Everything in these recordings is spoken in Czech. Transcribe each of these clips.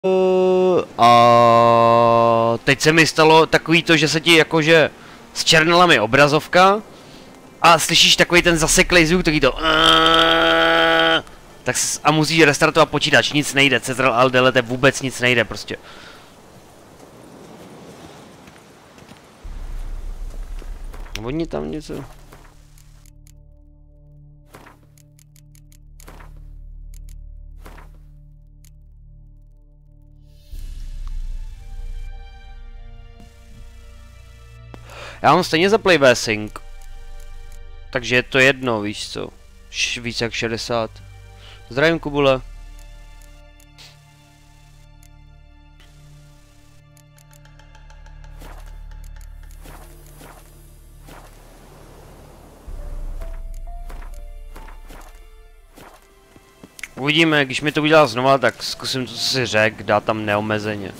A teď se mi stalo takový to, že se ti jakože zčernila mi obrazovka a slyšíš takový ten zaseklej zvuk, takový to tak a musíš restartovat počítač, nic nejde, Ctrl Alt Delete, vůbec nic nejde prostě. Oni tam něco... Já mám stejně za Play Sync. Takže je to jedno, víš co. Víc jak 60. Zdravím, Kubule. Uvidíme, když mi to udělá znova, tak zkusím to, co si řekl, dát tam neomezeně.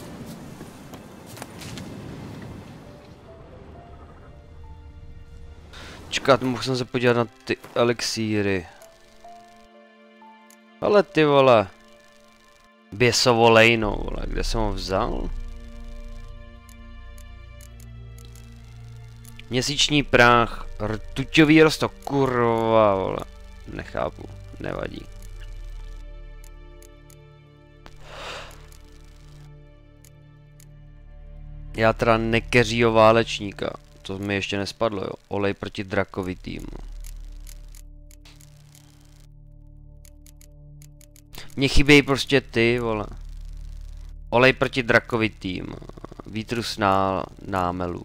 Čekat, mohl jsem se podívat na ty elixíry. Ale ty vole. Běsovo lejno, vole, kde jsem ho vzal? Měsíční práh, rtuťový rostok, kurva, vole. Nechápu, nevadí. Já teda nekeřího válečníka. To mi ještě nespadlo, jo. Olej proti drakovitým. Mně chybějí prostě ty, vole. Olej proti drakovitým. Výtrus námelů.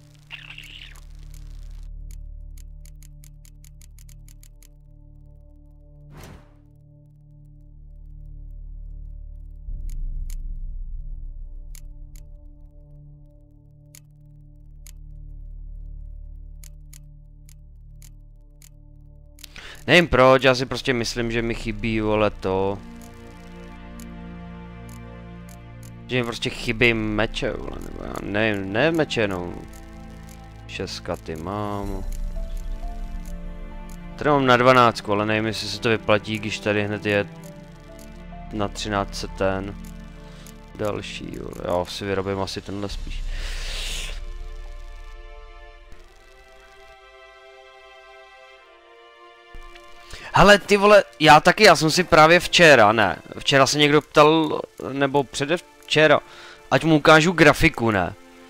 Nevím proč, já si prostě myslím, že mi chybí, vole, to. Že mi prostě chybí meče, vole, nebo já nevím, ne meče, no. 6 katy mám. Tady mám na 12, ale nevím, jestli se to vyplatí, když tady hned je na 13 ten další, vole. Já si vyrobím asi tenhle spíš. Hele, ty vole, já jsem si právě včera se někdo ptal, nebo předevčera, ať mu ukážu grafiku, ne?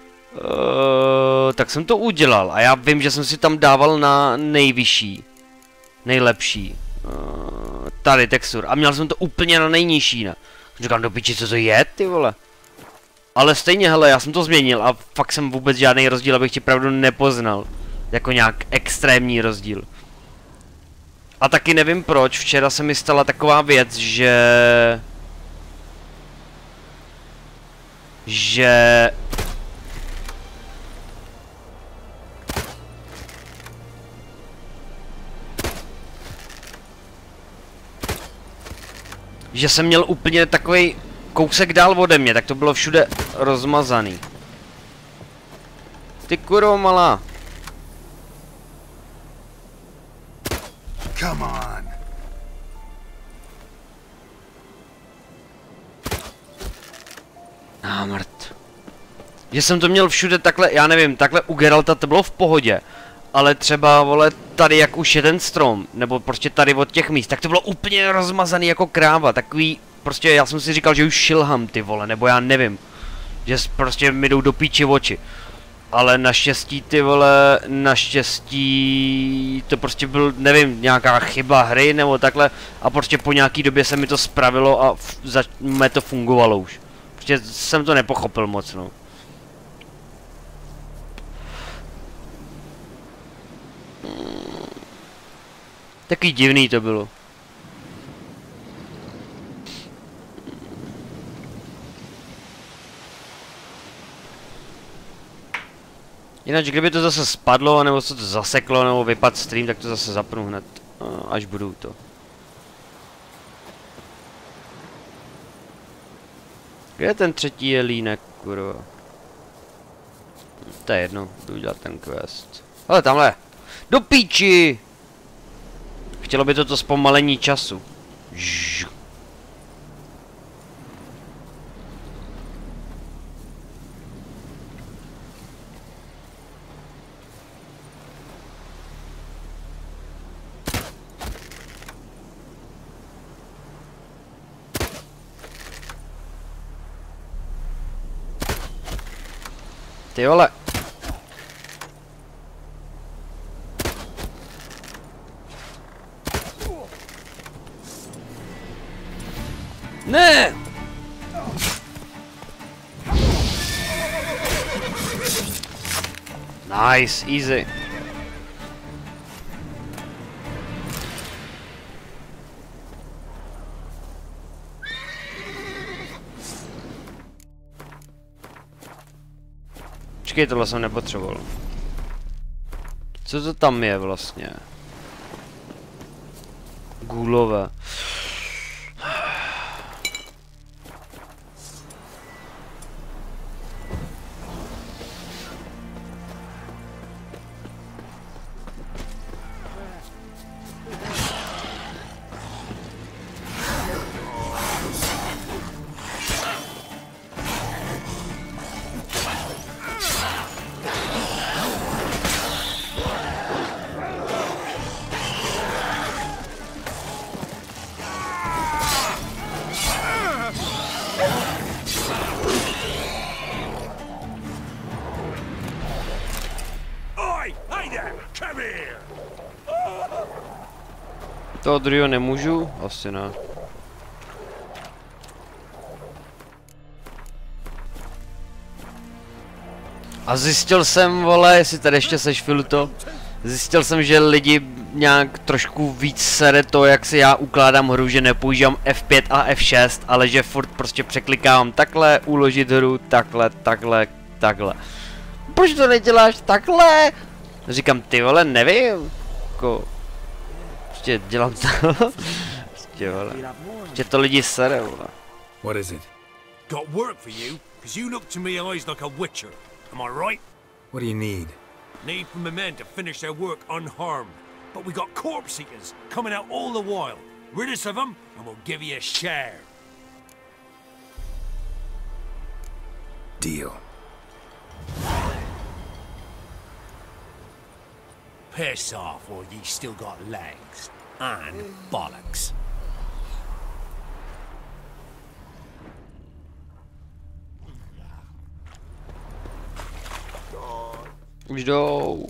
Tak jsem to udělal a já vím, že jsem si tam dával na nejvyšší, nejlepší, tady textur a měl jsem to úplně na nejnižší, ne? Říkám, do piči, co to je, ty vole? Ale stejně, hele, já jsem to změnil a fakt jsem vůbec žádný rozdíl, abych ti pravdu nepoznal, jako nějak extrémní rozdíl. A taky nevím proč, včera se mi stala taková věc, že jsem měl úplně takový kousek dál ode mě, tak to bylo všude rozmazaný. Ty kurvo malá. Come on. Mrt. Že jsem to měl všude takhle, já nevím, takhle u Geralta to bylo v pohodě. Ale třeba, vole, tady jak už je ten strom, nebo prostě tady od těch míst, tak to bylo úplně rozmazaný jako kráva, takový, prostě já jsem si říkal, že už šilhám, ty vole, nebo já nevím. Že prostě mi jdou do píči oči. Ale naštěstí, ty vole, naštěstí to prostě byl, nevím, nějaká chyba hry nebo takhle a prostě po nějaký době se mi to spravilo a mě to fungovalo už. Prostě jsem to nepochopil moc, no. Takový divný to bylo. Jinak, kdyby to zase spadlo, nebo se to zaseklo, nebo vypadl stream, tak to zase zapnu hned, až budu to. Kde je ten třetí jelínek, kurva? To je jedno, budu dělat ten quest. Ale tamhle! Do píči! Chtělo by to zpomalení času. Ty vole. Ne! Nice, easy. Počkej, tohle jsem nepotřeboval. Co to tam je vlastně? Gůlové. Toho druhého nemůžu? Asi ne. A zjistil jsem, vole, jestli tady ještě seš Filuto, zjistil jsem, že lidi nějak trošku víc sere to, jak si já ukládám hru, že nepoužívám F5 a F6, ale že furt prostě překlikávám takhle, uložit hru, takhle, takhle, takhle. Proč to neděláš takhle? Říkám, ty vole, nevím. Jako... Prostě dělám to. Prostě vole. Prostě to lidi sere, vole. What is it? Got work for you, because you look to me eyes like a witcher. Am I right? What do you need? Need for my men to finish their work unharmed. But we got corpse eaters coming out all the while. Rid us of them, and we'll give you a share. Deal. Piss off, or ye still got legs. And bollocks. Už jdou.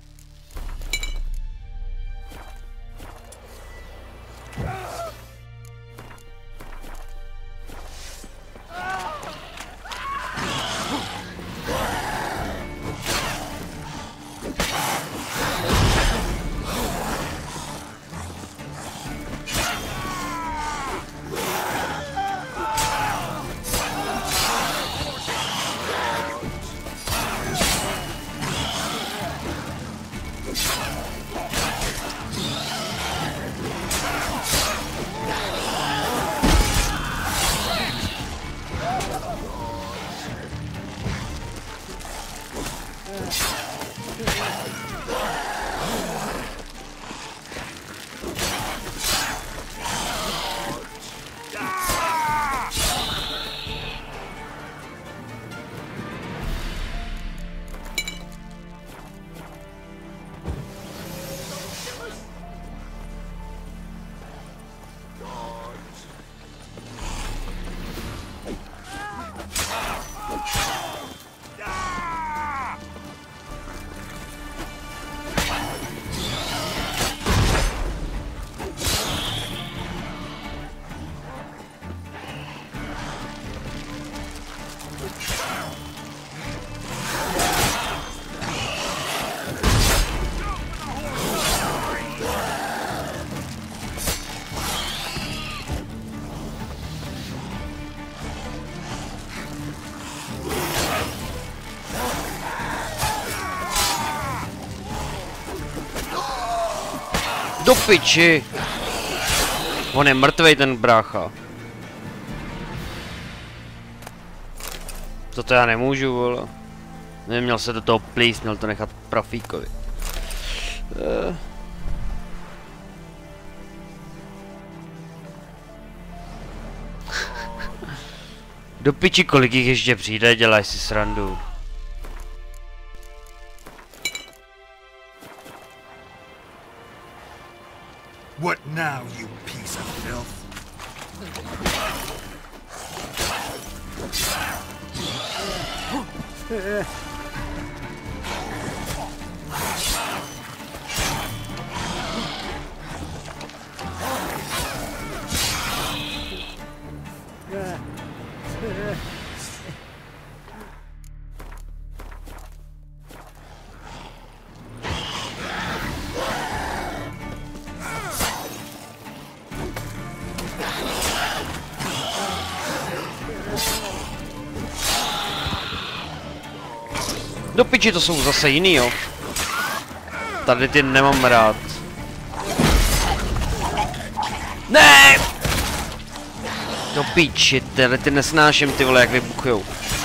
Do piči! On je mrtvej, ten brácha. Toto já nemůžu, vole. Neměl se do toho plíst, měl to nechat profíkovi. Do piči, kolik jich ještě přijde, dělaj si srandu. What now, you piece of filth? Do piči, to jsou zase jiný, jo. Tady ty nemám rád. Ne! Do piči, tady ty nesnáším, ty vole, jak vybuchujou.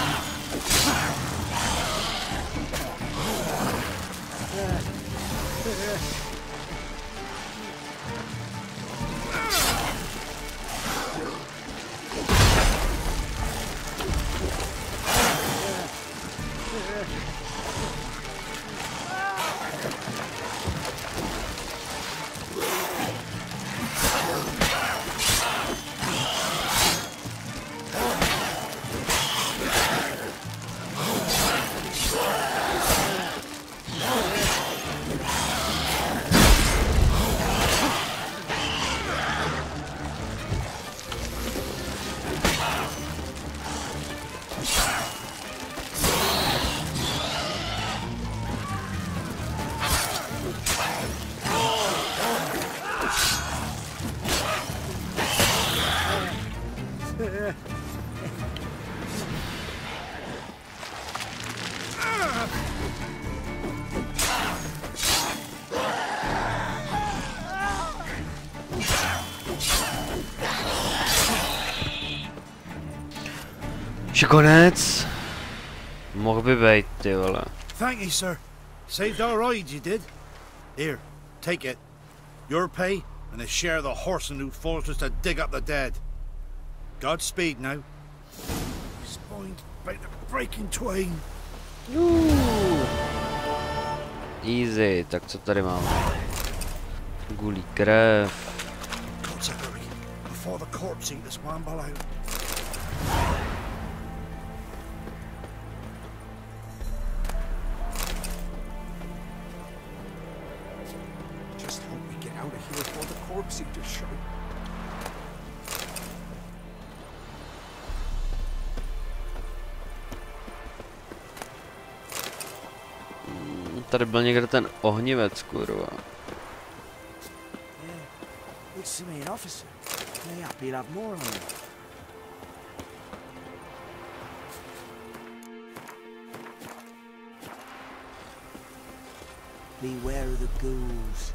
Že konec? Mohl by být, ty vole. Thank you, sir. Saved our rides, you did. Here, take it. Your pay and a share of the horse who forced us to dig up the dead. Godspeed now. Spine's about to break in twain. Easy, tak co tady máme? Gulí krev. Got to hurry before the corpse eaters wamble out. Just hope we get out of here before the corpse eaters show. Tady byl někde ten ohnivec, kurva. It's the main officer. Maybe he'll have more on him. Beware of the ghouls.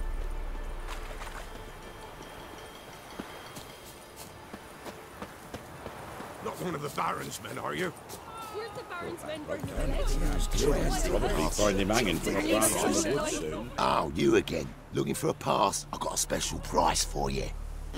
Not one of the Baron's men, are you? Here's the Baron's men burning the village. Probably find him hanging from a branch in the woods soon. Oh, you again. Looking for a pass? I've got a special price for you.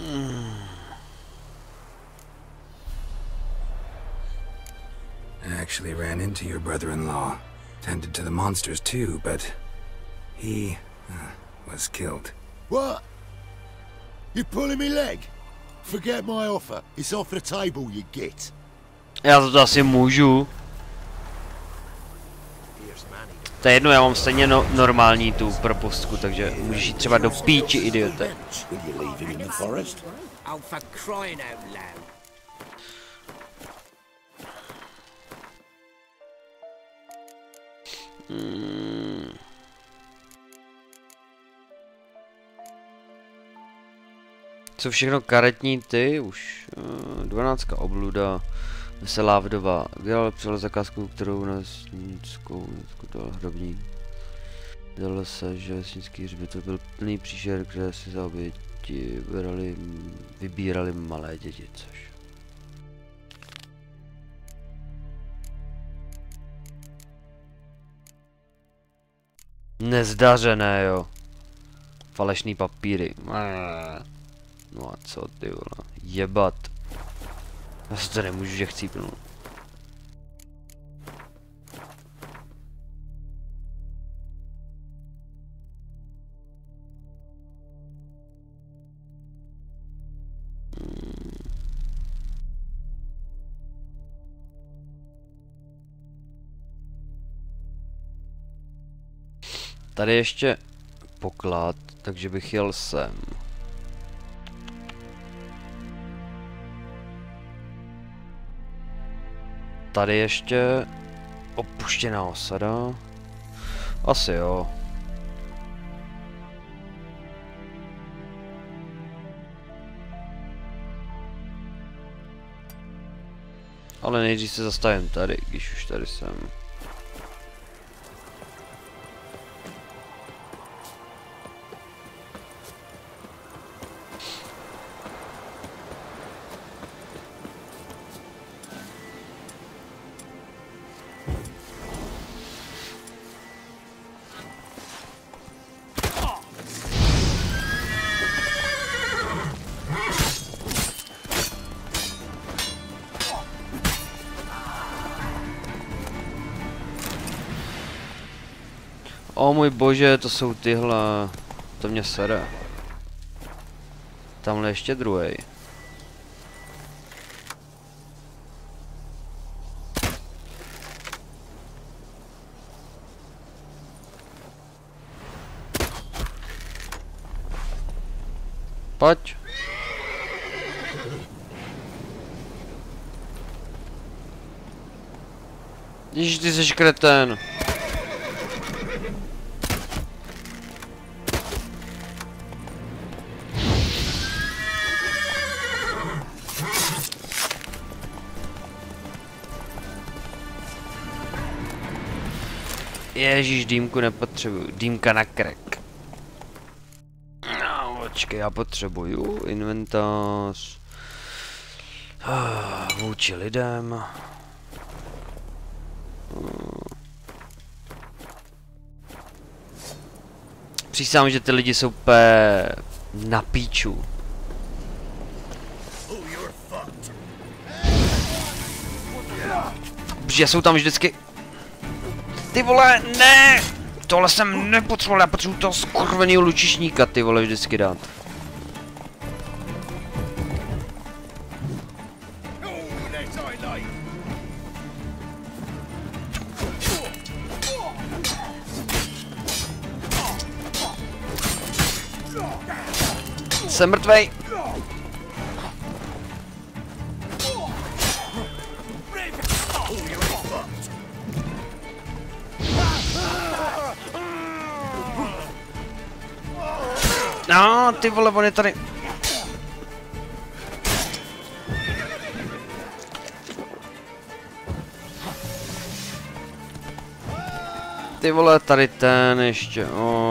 I actually ran into your brother-in-law. Tended to the monsters too, but he was killed. What? You pulling me leg? Forget my offer. It's off the table, you git. Já to asi můžu. To je jedno, já mám stejně normální tu propustku, takže můžeš jít třeba do píči, idiote. Will you leave him in the forest? Oh, for crying out loud. Co všechno karetní ty? Už 12 obluda, veselá vdova. Dělal přijel zakázku, kterou na vesnickou dal hrobník. Dělalo se, že vesnický hřbitov byl plný příšer, kde si za oběti vybírali malé děti, což. Nezdařené, jo. Falešný papíry. No a co ty vole, jebat. Já se to nemůžu, že chcípnout. Tady ještě poklad, takže bych jel sem. tady ještě opuštěná osada. Asi jo. Ale nejdřív se zastavím tady, když už tady jsem. O můj bože, to jsou tyhle, to mě sere. Tamhle ještě druhý. Pojď. Ježiš, ty jsi kretén. Ježíš, dýmku nepotřebuju. Dýmka na krek. No, počkej, já potřebuju inventář. Vůči lidem. Přísám, že ty lidi jsou úplně na píču. Protože jsou tam vždycky... Ty vole, ne! Tohle jsem nepotřeboval, já potřebuji toho skurvenýho lučišníka, ty vole, vždycky dát. Jsem mrtvej. No, ty vole, on je tady. Ty vole, tady ten ještě,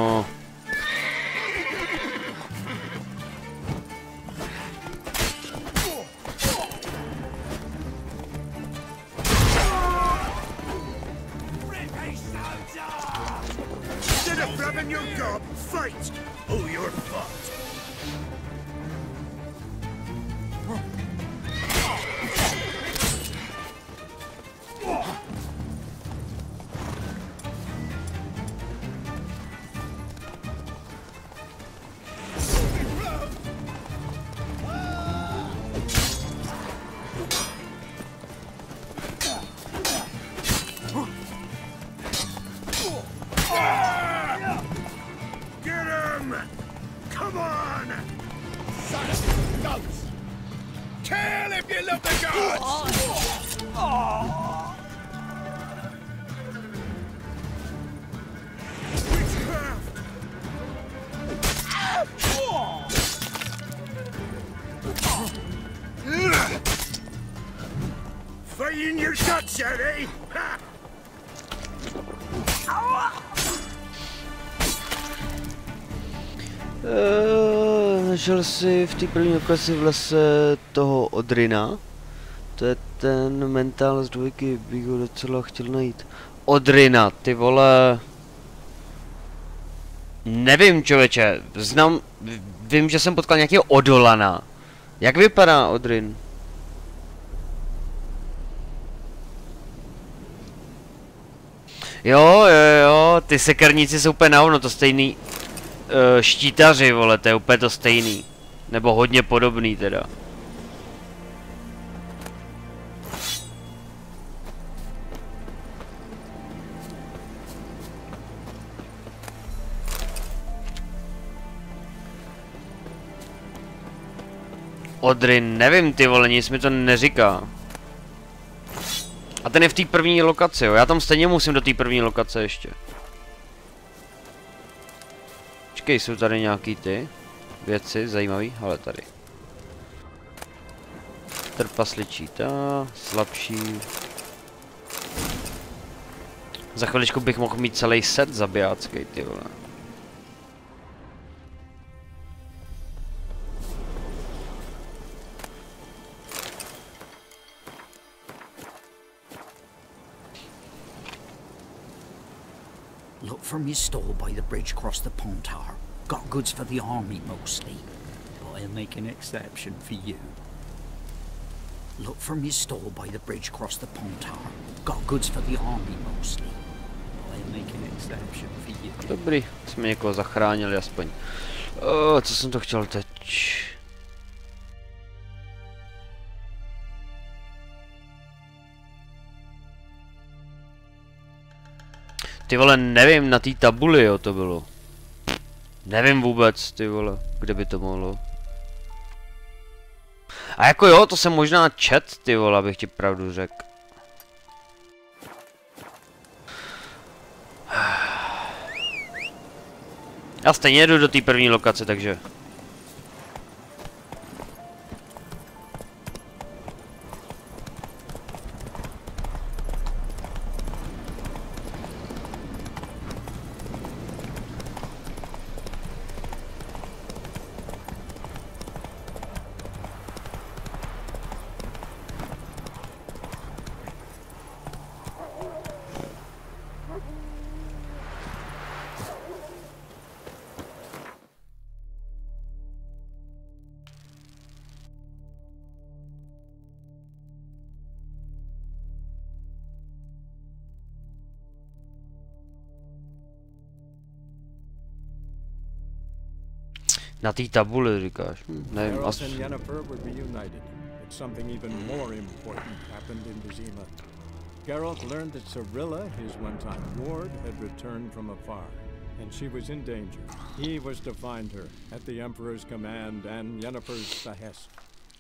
Našel si v té první okresy v lese toho Odrina. To je ten mentál z dvojky, bych ho docela chtěl najít. Odrina, ty vole. Nevím, člověče, vím, že jsem potkal nějakého Odolana. Jak vypadá Odrin? Jo, ty sekerníci jsou úplně na ono, to stejný. Štítaři, vole, to je úplně to stejný. Nebo hodně podobný teda. Odrin, nevím, ty vole, nic mi to neříká. A ten je v té první lokaci, jo. Já tam stejně musím do té první lokace ještě. Počkej, jsou tady nějaký ty věci zajímavý, ale tady. Trpasličí, ta slabší. Za chviličku bych mohl mít celý set zabijácký, ty vole. Look from your stall by the bridge across the pond tower. Got goods for the army mostly, but I'll make an exception for you. Look from your stall by the bridge across the pond tower. Got goods for the army mostly, but I'll make an exception for you. Dobrý, jsme někoho zachránili aspoň. Co jsem to chtěl teď? Ty vole, nevím, na té tabuli, jo, to bylo. Nevím vůbec, ty vole, kde by to mohlo. A jako jo, to jsem možná čet, ty vole, abych ti pravdu řekl. Já stejně jdu do té první lokace, takže... Na té tabuli říkáš, nevím, Geralt and Yennefer were reunited, but something even more important happened in Vizima. Geralt learned that Cirilla, his one-time ward, had returned from afar, and she was in danger. He was to find her at the Emperor's command and Yennefer's behest.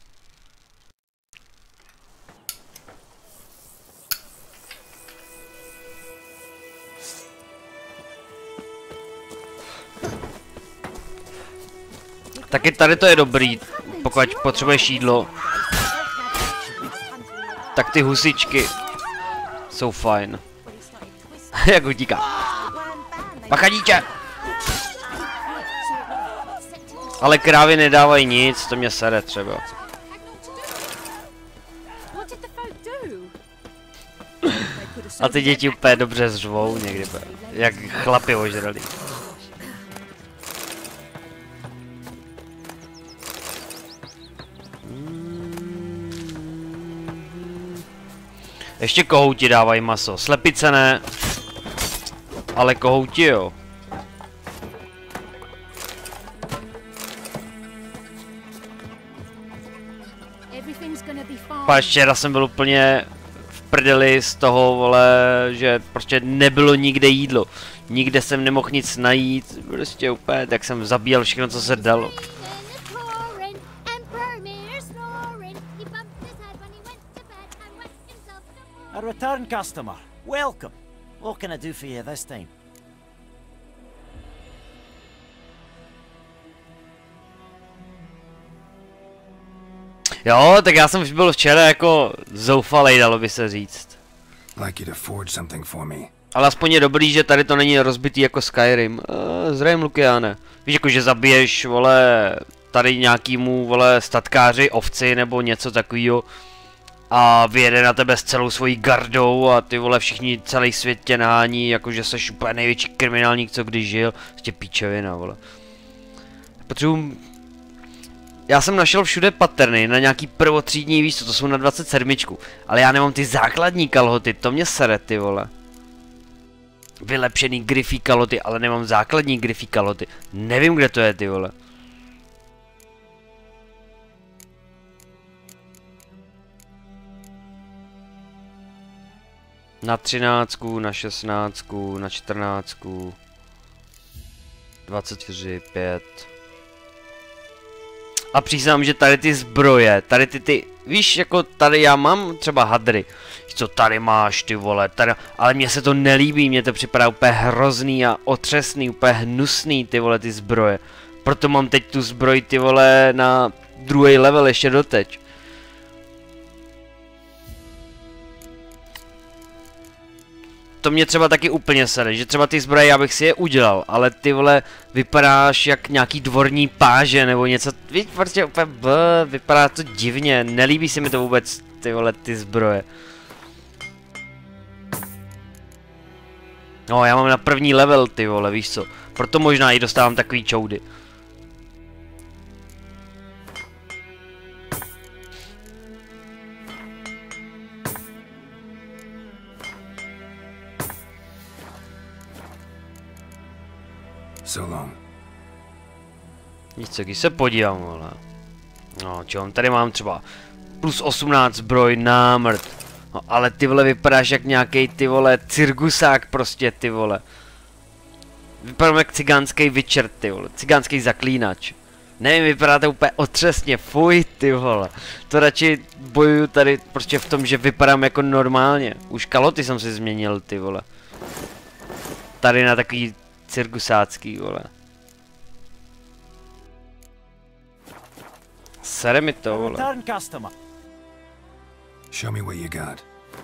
Taky tady to je dobrý, pokud potřebuješ jídlo. Tak ty husičky jsou fajn. Jak utíká. Bacha dítě! Ale krávy nedávají nic, to mě sere třeba. A ty děti úplně dobře zřvou někdy, jak chlapi ožrali. Ještě kohouti dávají maso, slepice ne, ale kohouti jo. Páč, včera jsem byl úplně v prdeli z toho, vole, že prostě nebylo nikde jídlo. Nikde jsem nemohl nic najít, prostě úplně, tak jsem zabíjel všechno, co se dalo. A return customer. Welcome. What can I do for you this time? Jo, tak já jsem už byl včera jako zoufalej, dalo by se říct. Like you to forge something for me. Ale aspoň je dobrý, že tady to není rozbitý jako Skyrim. Zřejmě, Lukiane. Víš, jako že zabiješ, vole, tady nějakýmu, vole, statkáři, ovci nebo něco takového. A vyjede na tebe s celou svojí gardou a ty vole všichni, celý svět tě nahání, jakože seš úplně největší kriminálník, co kdy žil. Prostě píčovina, vole. Potřebuji... Já jsem našel všude paterny na nějaký prvotřídní, víš co, to jsou na 27. Ale já nemám ty základní kalhoty, to mě sere, ty vole. Vylepšený Griffy kalhoty, ale nemám základní Griffy kalhoty. Nevím, kde to je, ty vole. Na 13, na 16, na 14, 24, 5. A přiznám, že tady ty zbroje, tady ty víš, jako tady já mám třeba hadry. Co tady máš, ty vole, tady, ale mně se to nelíbí, mně to připadá úplně hrozný a otřesný, úplně hnusný, ty vole, ty zbroje. Proto mám teď tu zbroj, ty vole, na druhý level ještě doteď. To mě třeba taky úplně sere, že třeba ty zbroje, já bych si je udělal, ale ty vole, vypadáš jak nějaký dvorní páže nebo něco, víš, prostě úplně vypadá to divně, nelíbí se mi to vůbec, ty vole, ty zbroje. No, já mám na první level, ty vole, víš co, proto možná i dostávám takový čoudy. So long. Víš co, když se podívám, vole. No, čo, tady mám třeba plus 18 zbroj, námrt. No, ale ty vole vypadáš jak nějaký ty vole cirkusák prostě, ty vole. Vypadám jak cigánský vyčert, ty vole, cigánský zaklínač. Nevím, vypadá to úplně otřesně, fuj, ty vole. To radši bojuju tady prostě v tom, že vypadám jako normálně. Už kaloty jsem si změnil, ty vole. Tady na takový cirkusácký, vole. Sere mi to, vole. Show me what you got.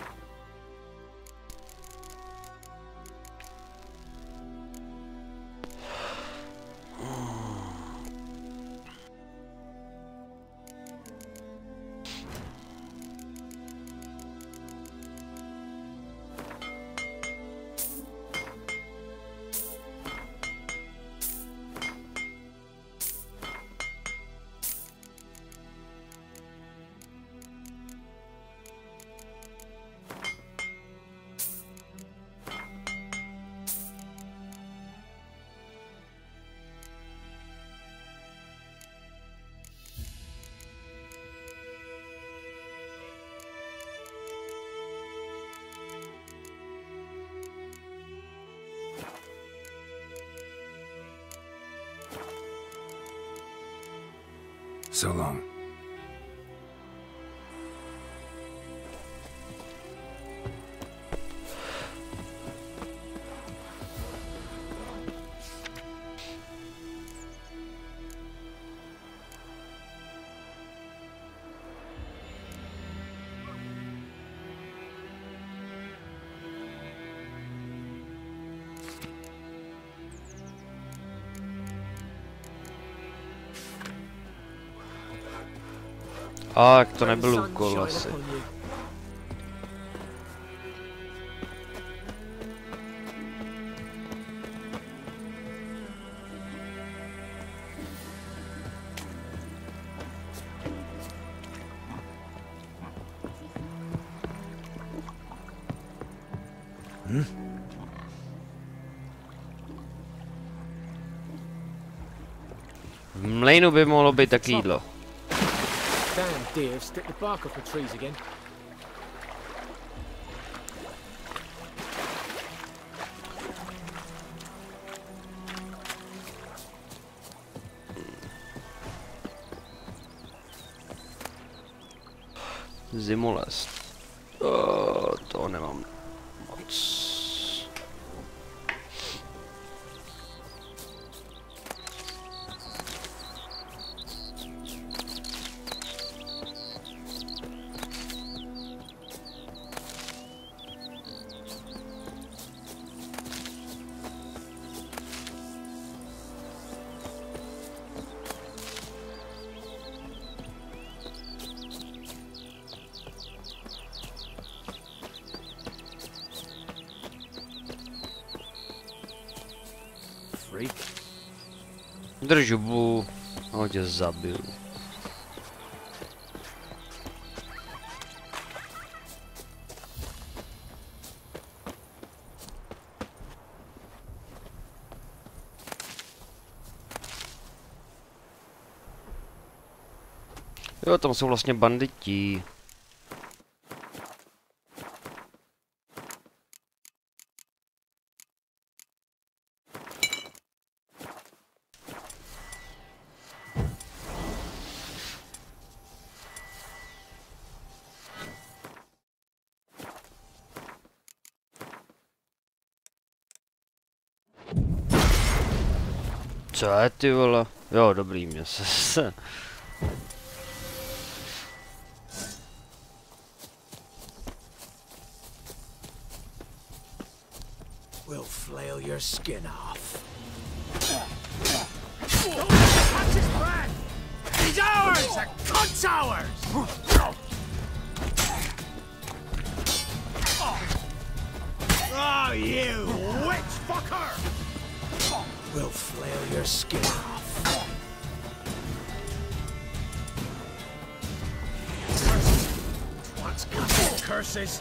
So long. A, jak to nebyl úkol asi. V mlejnu by mohlo být taky jídlo. Damn deer, stick the bark off the trees again. Zimolest. To nemám moc. Drž hubu, ho tě zabil. Jo, tam jsou vlastně banditi. Co je, ty vole? Jo, dobrý, mě se. We'll flail your skin off. He's ours! A cunt's ours! Oh, you witch fucker! We'll flail your skin off. What's got curses?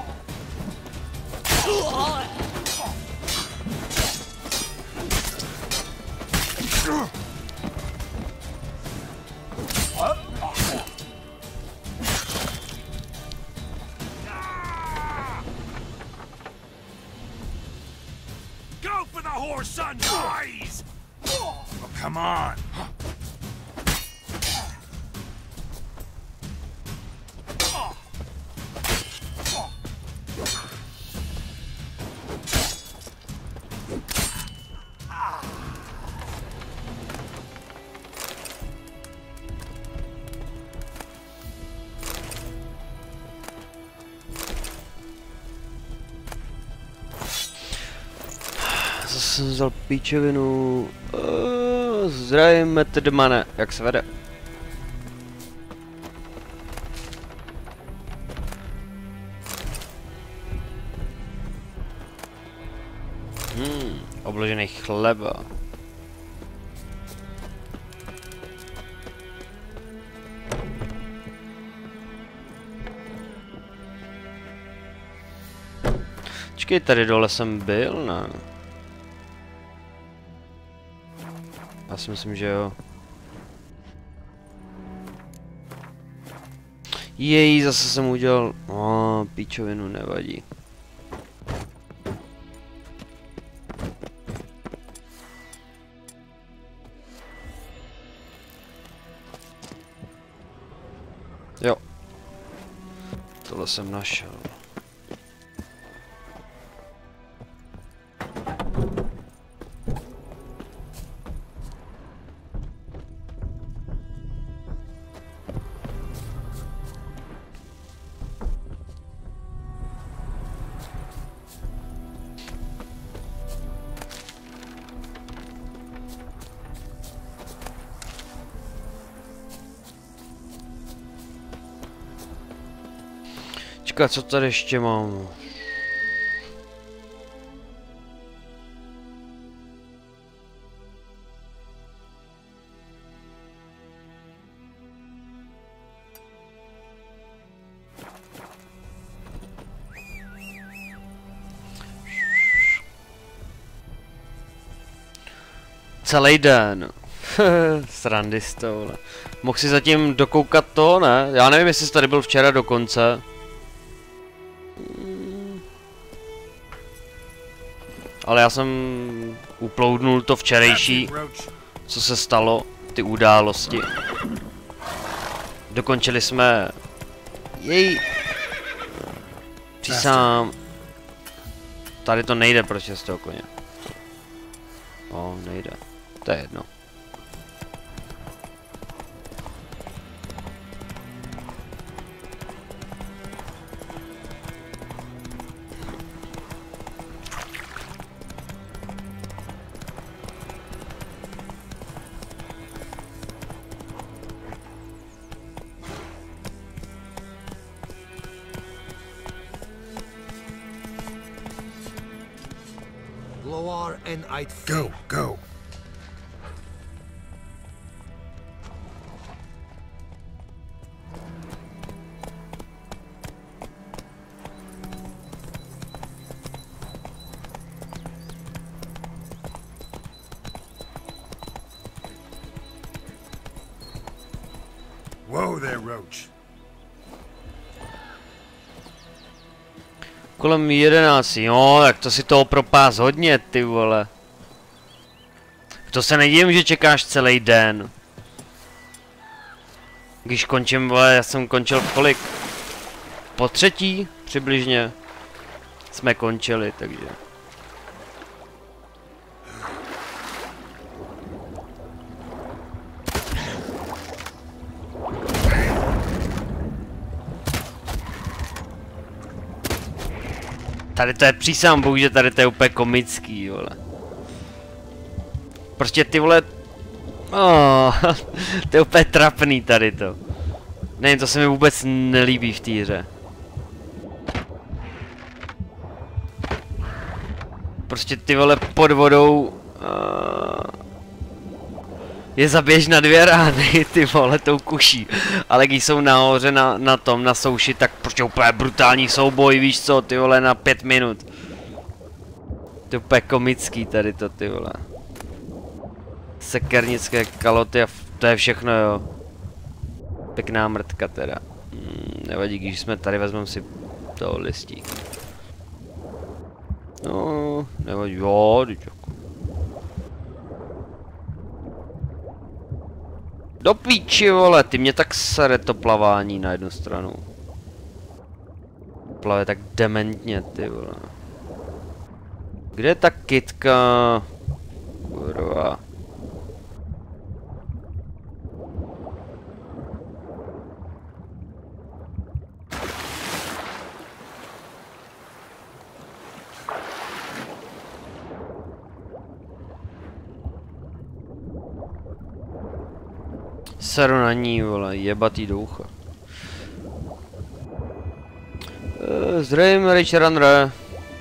Go for the whoreson eyes! Oh, come on! Zase jsem vzal píčovinu. Zdravím, Metedmane, jak se vede? Obložený chleba. Počkej, tady dole jsem byl, ne? Já si myslím, že jo. Jej, zase jsem udělal... píčovinu, nevadí. Jo. Tohle jsem našel. Čeká, co tady ještě mám? Celý den. Srandy z tohle. Mohl si zatím dokoukat to, ne? Já nevím, jestli jsi tady byl včera dokonce. Ale já jsem uploadnul to včerejší, co se stalo, ty události. Dokončili jsme... Jej... Přísám... Tady to nejde prostě z toho koně. Nejde. To je jedno. Go, go. Whoa there, Roach. Kolem 11, jo, tak to si toho propás hodně, ty vole. To se nedivím, že čekáš celý den. Když končím, vole, já jsem končil kolik? Po třetí, přibližně. Jsme končili, takže. Tady to je přísám, bohu, že tady to je úplně komický, vole. Prostě ty vole... To je úplně trapný tady to. Ne, to se mi vůbec nelíbí v té hře. Prostě ty vole pod vodou... je zabiješ na 2 rány, ty vole, tou kuší. Ale když jsou nahoře na souši, tak prostě úplně brutální souboj, víš co, ty vole, na 5 minut. To je úplně komický tady to, ty vole. Sekernické kaloty a to je všechno, jo. Pěkná mrtka teda. Nevadí, když jsme tady, vezmeme si toho listík. No, nevadí, jo, děčku. Do píči, vole, ty mě tak sere to plavání na jednu stranu. Plave tak dementně, ty vole. Kde je ta kytka? Kurva. Seru na ní, vole, jebatý doucha. Zdravím, Richard Andre.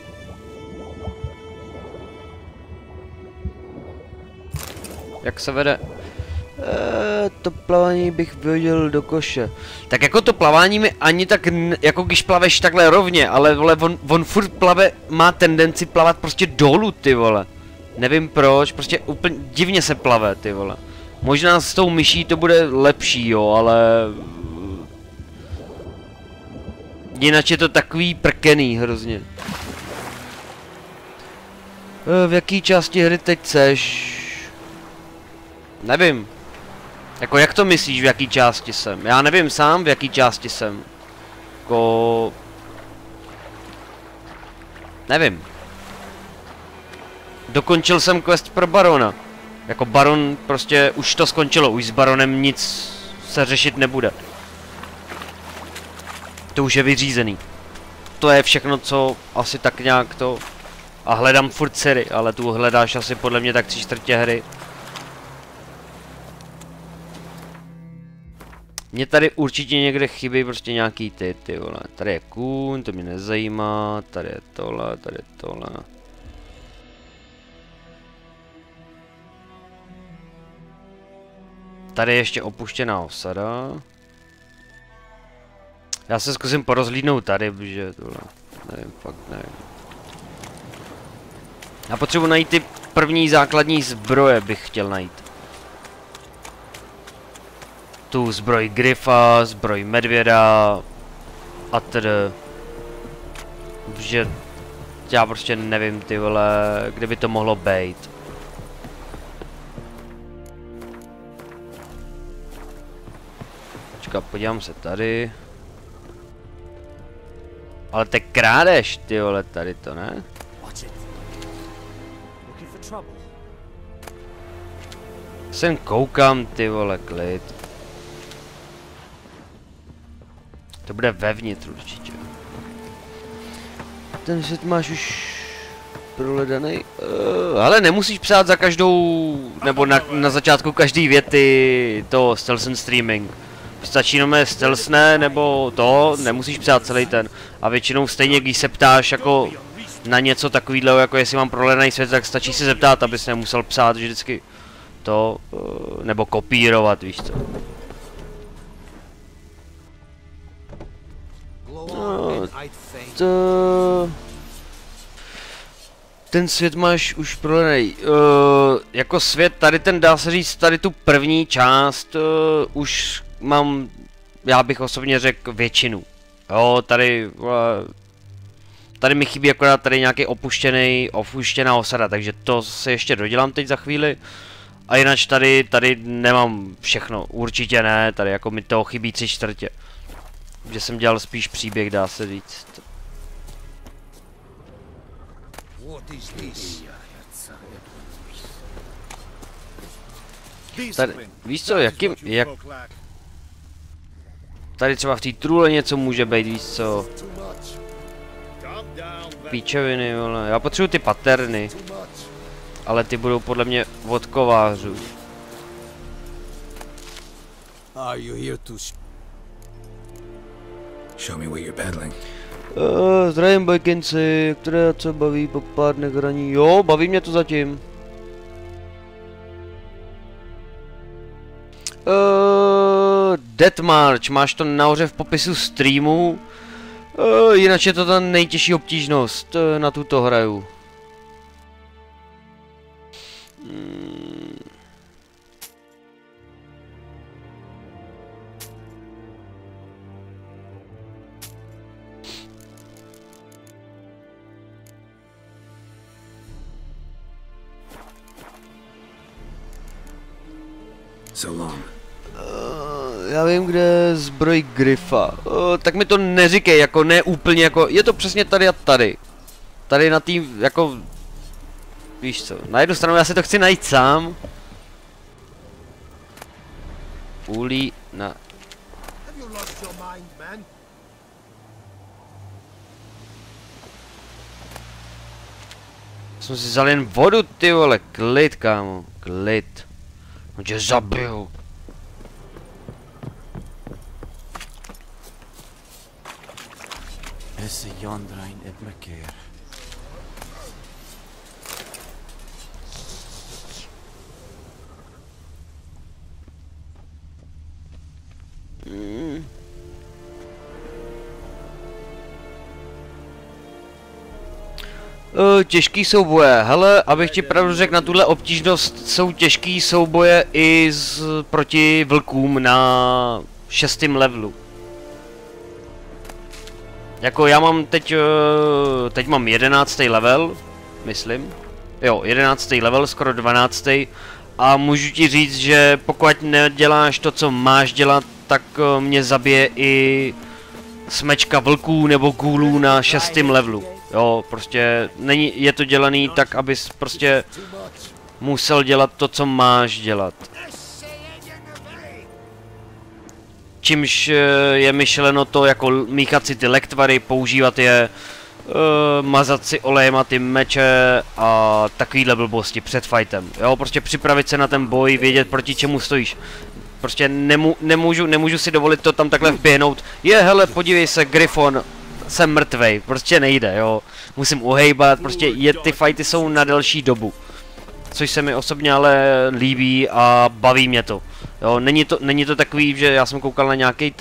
Jak se vede? To plavání bych vyhodil do koše. Tak jako to plavání mi ani tak, jako když plaveš takhle rovně, ale vole, on furt plave, má tendenci plavat prostě dolů, ty vole. Nevím proč, prostě úplně divně se plave, ty vole. Možná s tou myší to bude lepší, jo, ale... Jinak je to takový prkený hrozně. V jaký části hry teď seš? Nevím. Jako jak to myslíš, v jaký části jsem? Já nevím sám, v jaký části jsem. Jako... Nevím. Dokončil jsem quest pro barona. Jako baron prostě už to skončilo, už s baronem nic se řešit nebude. To už je vyřízený. To je všechno, co asi tak nějak to... A hledám furt Ciri, ale tu hledáš asi podle mě tak 3/4 hry. Mně tady určitě někde chybí prostě nějaký ty vole. Tady je kůň, to mě nezajímá, tady je tohle, tady je tohle. Tady je ještě opuštěná osada. Já se zkusím porozhlídnout tady, protože tohle, nevím, fakt nevím. Já potřebuji najít ty první základní zbroje, bych chtěl najít. Tu zbroj Gryfa, zbroj medvěda a tedy. Že já prostě nevím, ty vole, kde by to mohlo být. Počkat, podívám se tady. Ale ty krádeš, ty vole, tady to, ne? Sem koukám, ty vole, klid. To bude vevnitř určitě. Ten svět máš už prohledaný. Ale nemusíš psát za každou, nebo na začátku každý věty to stealth and streaming. Stačí jenom stealthne, nebo to, nemusíš psát celý ten. A většinou stejně, když se ptáš jako na něco takového, jako jestli mám prohledaný svět, tak stačí se zeptat, abys nemusel psát vždycky to, nebo kopírovat, víš co. No, to... Ten svět máš už prohledaný. Jako svět, tady ten, dá se říct, tady tu první část už mám, já bych osobně řekl, většinu. Jo, tady mi chybí akorát tady nějaký opuštěná osada, takže to se ještě dodělám teď za chvíli. A jinak tady nemám všechno, určitě ne, tady jako mi toho chybí 3/4. Že jsem dělal spíš příběh, dá se říct. Tady, víš co, jak tady třeba v té trůle něco může být, víš co. Píčoviny, vole. Já potřebuji ty paterny. Ale ty budou podle mě od kovářů. Are you here to Show me what you're peddling. Zdravím bajkinci, které co baví po pár dnech hraní. Jo, baví mě to zatím. Death March, máš to nahoře v popisu streamu. Jinak je to ta nejtěžší obtížnost, na tuto hraju. So long. Já vím, kde je zbroj Gryfa. Tak mi to neříkej, jako ne úplně jako, je to přesně tady a tady. Tady na tým, jako, víš co, na jednu stranu já si to chci najít sám. Ulí na... Jsem si vzal jen vodu, ty vole, klid, kámo, klid. On tě zabiju. Esse Jondrain et Mekeer. Těžký souboje. Hele, abych ti pravdu řekl, na tuhle obtížnost jsou těžký souboje i proti vlkům na 6. levelu. Jako já mám teď mám 11. level, myslím. Jo, 11. level, skoro 12. A můžu ti říct, že pokud neděláš to, co máš dělat, tak mě zabije i smečka vlků nebo ghoulů na 6. levelu. Jo, prostě je to dělaný tak, abys prostě musel dělat to, co máš dělat. Čímž je myšleno to jako míchat si ty lektvary, používat je, mazat si olejem a ty meče a takovýhle blbosti před fightem. Jo, prostě připravit se na ten boj, vědět proti čemu stojíš. Prostě nemůžu si dovolit to tam takhle vběhnout. Hele, podívej se, Griffon, jsem mrtvej, prostě nejde, jo. Musím uhejbat, prostě ty fighty jsou na delší dobu. Což se mi osobně ale líbí a baví mě to. Jo, není to takový, že já jsem koukal na nějaký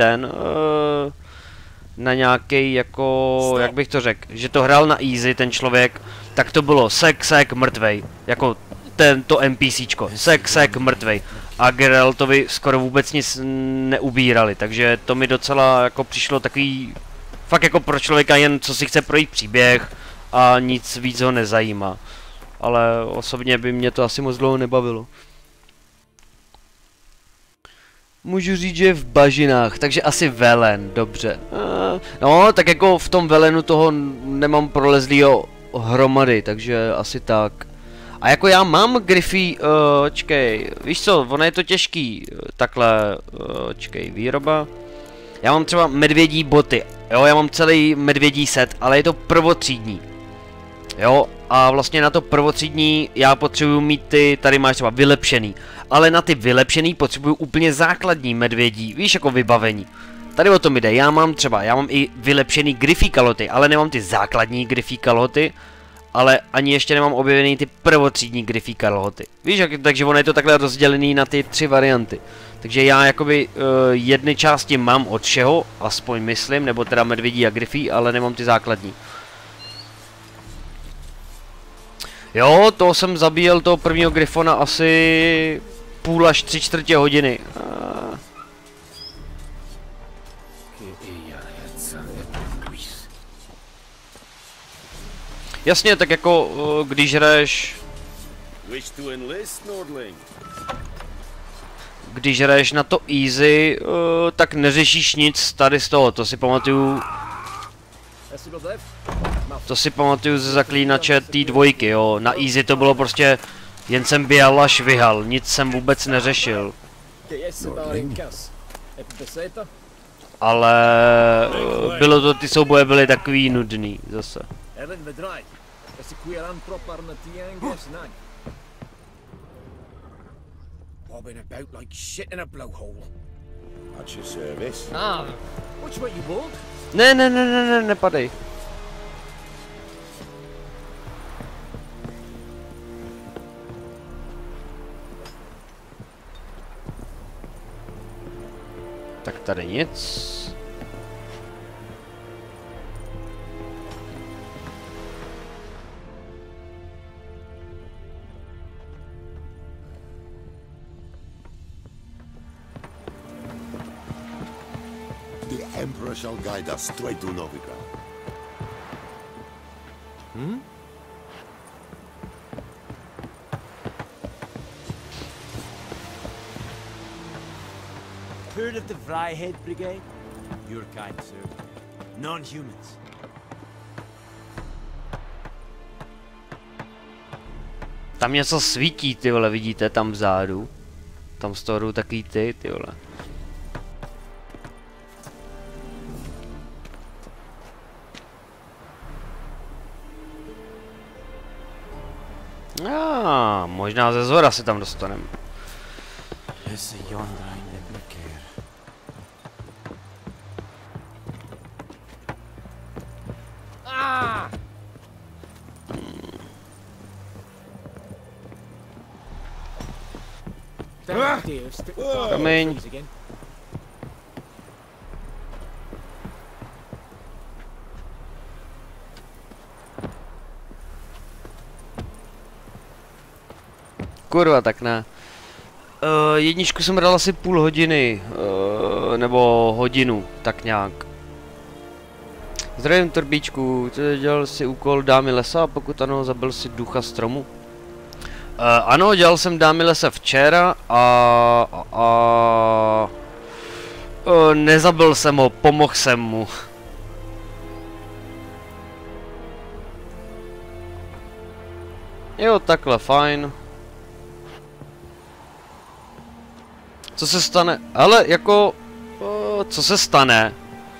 na nějaký jako, jak bych to řekl, že to hrál na easy ten člověk, tak to bylo sek, mrtvej, jako to NPCčko, sek, mrtvej. A Geraltovi skoro vůbec nic neubírali, takže to mi docela jako přišlo takový, fakt jako pro člověka jen co si chce projít příběh a nic víc ho nezajímá. Ale osobně by mě to asi moc dlouho nebavilo. Můžu říct, že v bažinách, takže asi velen, dobře. No, tak jako v tom velenu toho nemám prolezlýho hromady, takže asi tak. A jako já mám Griffy, čkej, víš co, ono je to těžký, takhle, čkej, výroba. Já mám třeba medvědí boty, jo, já mám celý medvědí set, ale je to prvotřídní. Jo, a vlastně na to prvotřídní já potřebuju mít tady máš třeba vylepšený. Ale na ty vylepšený potřebuju úplně základní medvědí, víš, jako vybavení. Tady o tom jde, já mám i vylepšený Griffy kaloty, ale nemám ty základní Griffy kaloty. Ale ani ještě nemám objevený ty prvotřídní Griffy kalhoty. Víš, takže ono je to takhle rozdělený na ty 3 varianty. Takže já jakoby jedny části mám od všeho, aspoň myslím, nebo teda medvědí a Griffy, ale nemám ty základní. Jo, to jsem zabíjel toho prvního Griffona asi půl až 3/4 hodiny. Jasně, tak jako když hraješ na to easy, tak neřešíš nic tady z toho, to si pamatuju. To si pamatuju ze zaklínače té 2, jo, na easy to bylo prostě, jen jsem běhal a švihal, nic jsem vůbec neřešil. Ale ty souboje byly takový nudný zase. Bobbing about like shit in a blowhole. That's your service. Ah, which way you walk? Ne, nepadej. Tak tady nic. The Emperor shall guide us straight to Novigrad. Heard of the Vryhead Brigade? Your kind, sir. Non-humans. Tam něco svítí, ty vole, vidíte, tam vzadu. Tam z toho jdou takový ty vole. Možná ze zhora se tam dostaneme. Promiň. Kurva, tak ne. Jedničku jsem dal asi půl hodiny, nebo hodinu, tak nějak. Zdravím Torbíčku, dělal si úkol Dámy lesa a pokud ano, zabil si ducha stromu. Ano, dělal jsem Dámy lesa včera a nezabil jsem ho, pomohl jsem mu. Jo, takhle, fajn. Co se stane? Ale jako... co se stane?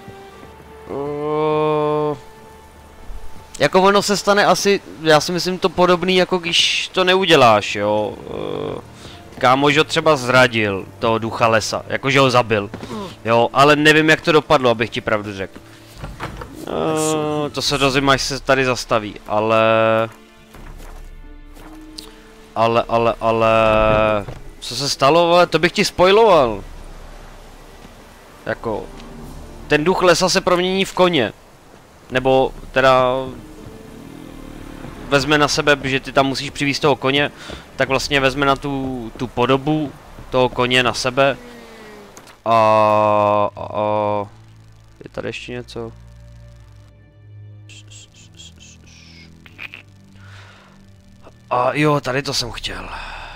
Jako ono se stane asi, já si myslím to podobný, jako když to neuděláš, jo. Kámoš ho třeba zradil, toho ducha lesa, jakože ho zabil. Jo, ale nevím jak to dopadlo, abych ti pravdu řekl. To se dozvím, až se tady zastaví, ale... Co se stalo, ale to bych ti spoiloval. Jako... Ten duch lesa se promění v koně. Nebo teda... Vezme na sebe, že ty tam musíš přivést toho koně, tak vlastně vezme na tu podobu toho koně na sebe. Je tady ještě něco? Jo, tady to jsem chtěl.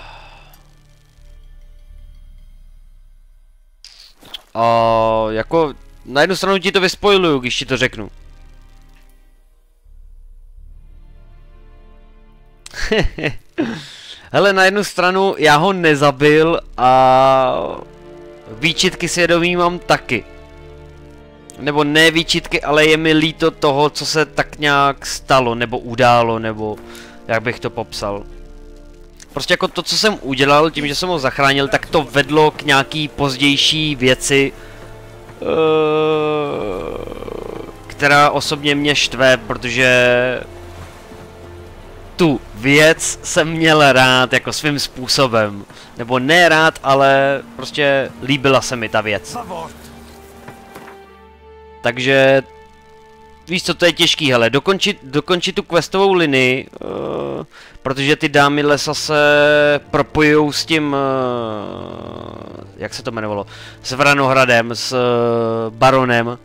Jako na jednu stranu ti to vyspoiluju, když ti to řeknu. Hele, na jednu stranu já ho nezabil a výčitky svědomí mám taky. Nebo ne výčitky, ale je mi líto toho, co se tak nějak stalo, nebo událo, nebo jak bych to popsal. Prostě jako to, co jsem udělal, tím, že jsem ho zachránil, tak to vedlo k nějaký pozdější věci, která osobně mě štve, protože tu věc jsem měl rád jako svým způsobem. Nebo ne rád, ale prostě líbila se mi ta věc. Takže víš co, to je těžký, hele, dokončit tu questovou linii, protože ty dámy lesa se propojujou s tím, jak se to jmenovalo, s Vranohradem, s Baronem.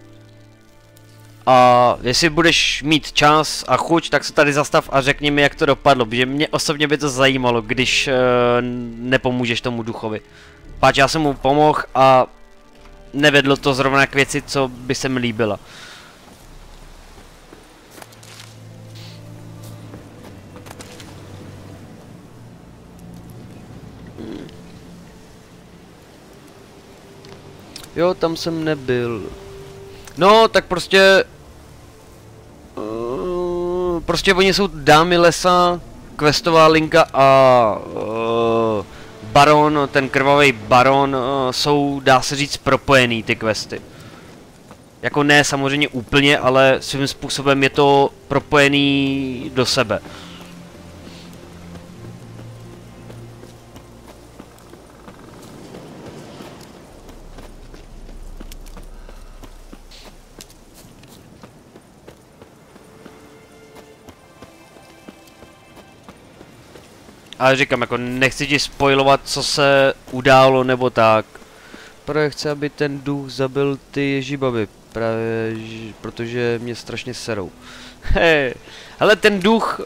A jestli budeš mít čas a chuť, tak se tady zastav a řekni mi, jak to dopadlo, protože mě osobně by to zajímalo, když nepomůžeš tomu duchovi. Páč, já jsem mu pomohl a nevedlo to zrovna k věci, co by se mi líbila. Jo, tam jsem nebyl. No, tak prostě... prostě oni jsou dámy lesa, questová linka a... baron, ten krvavý baron, jsou, dá se říct, propojený ty questy. Jako ne samozřejmě úplně, ale svým způsobem je to propojený do sebe. Ale říkám, jako nechci ti spoilovat, co se událo nebo tak. Právě chci, aby ten duch zabil ty ježibaby. Právě, protože mě strašně serou. Hej, hele, ten duch...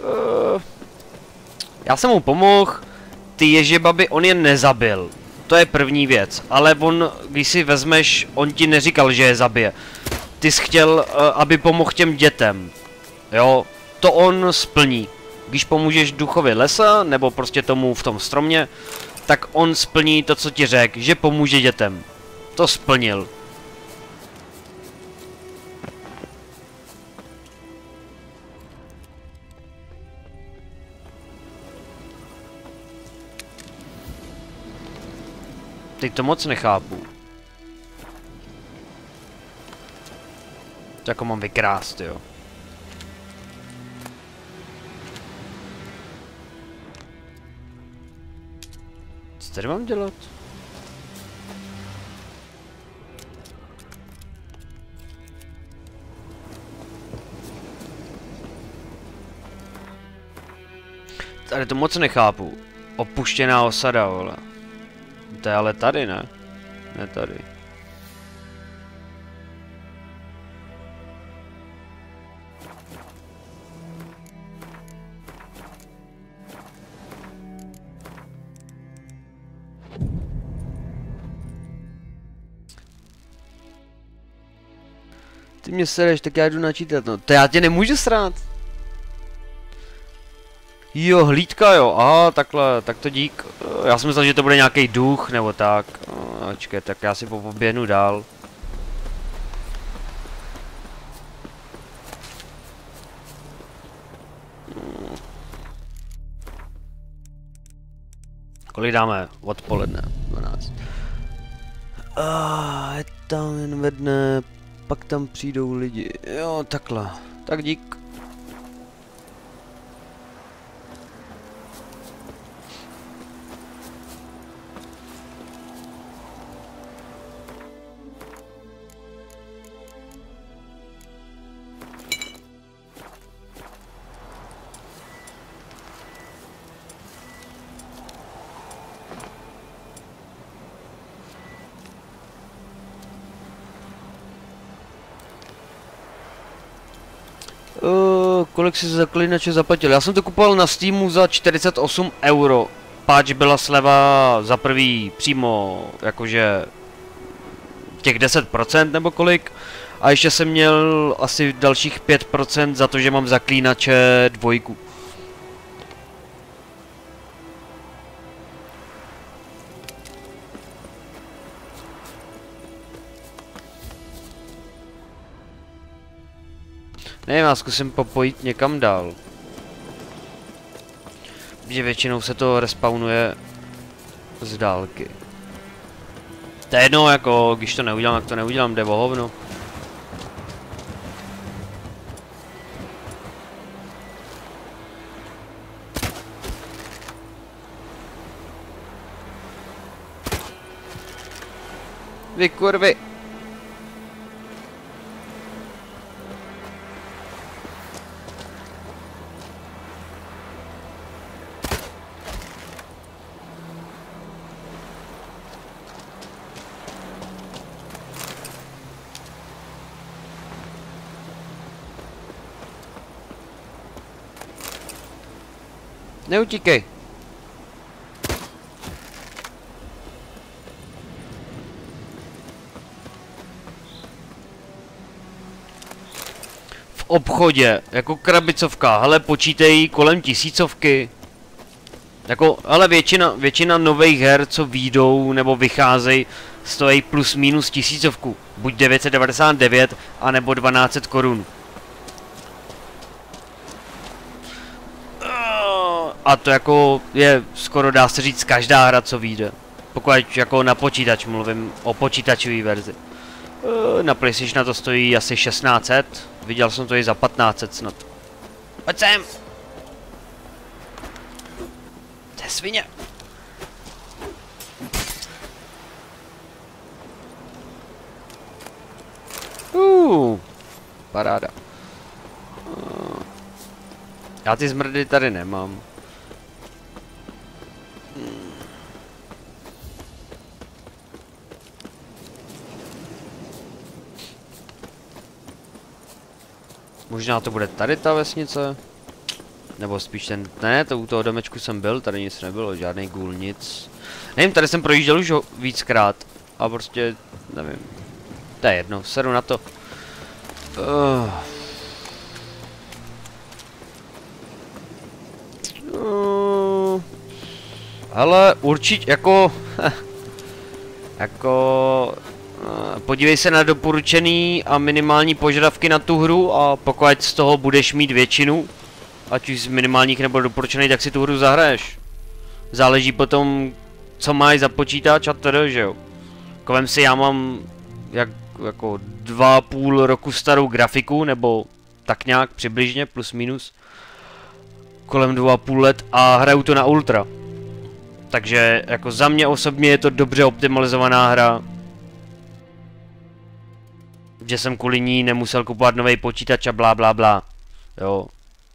já jsem mu pomohl, ty ježibaby on je nezabil. To je první věc, ale on, když si vezmeš, on ti neříkal, že je zabije. Ty jsi chtěl, aby pomohl těm dětem. Jo, to on splní. Když pomůžeš duchovi lesa, nebo prostě tomu v tom stromě, tak on splní to, co ti řekl, že pomůže dětem. To splnil. Teď to moc nechápu. To jako mám vykrást, jo. Co tady mám dělat? Tady to moc nechápu. Opuštěná osada, vole. To je ale tady, ne? Ne tady. Ty mě sereš, tak já jdu načítat, no. To já tě nemůžu srát. Jo, hlídka, jo, aha, takhle, tak to dík. Já jsem myslel, že to bude nějaký duch, nebo tak. Počkej, tak já si poběhnu dál. Kolik dáme? Odpoledne, 12. Je tam jen ve dne, pak tam přijdou lidi. Jo, takhle. Tak dík. Kolik si za zaklinače zaplatil? Já jsem to kupoval na Steamu za 48 €. Páč byla sleva za prvý přímo, jakože těch 10% nebo kolik. A ještě jsem měl asi dalších 5% za to, že mám zaklínače 2. Nevím, já zkusím popojit někam dál. Že většinou se to respawnuje z dálky. To je jedno, jako, když to neudělám, tak to neudělám, jde o hovno. Vy kurvy. Neutíkej. V obchodě, jako krabicovka, hele, počítej kolem 1000. Jako, ale většina nových her, co výjdou nebo vycházejí, stojí plus minus 1000. Buď 999, anebo 1200 korun. A to jako je skoro dá se říct každá hra, co vyjde. Pokud jako na počítač mluvím o počítačové verzi. Na PlayStation to stojí asi 1600, viděl jsem to i za 1500 snad. Pojď sem! To je svině! Paráda. Já ty zmrdy tady nemám. Možná to bude tady ta vesnice? Nebo spíš ten... Ne, to u toho domečku jsem byl, tady nic nebylo, žádný gůl, nic. Nevím, tady jsem projížděl už víckrát. A prostě, nevím. To je jedno, sedu na to. Hele, určitě jako... podívej se na doporučený a minimální požadavky na tu hru a pokud z toho budeš mít většinu, ať už z minimálních nebo doporučených, tak si tu hru zahraješ. Záleží potom, co máš za počítač a tedy, že jo. Kovem si já mám jako 2,5 roku starou grafiku, nebo tak nějak přibližně, plus minus. Kolem 2,5 let a hraju to na ultra. Takže jako za mě osobně je to dobře optimalizovaná hra. Že jsem kvůli ní nemusel kupovat nový počítač a blá blá blá. Jo.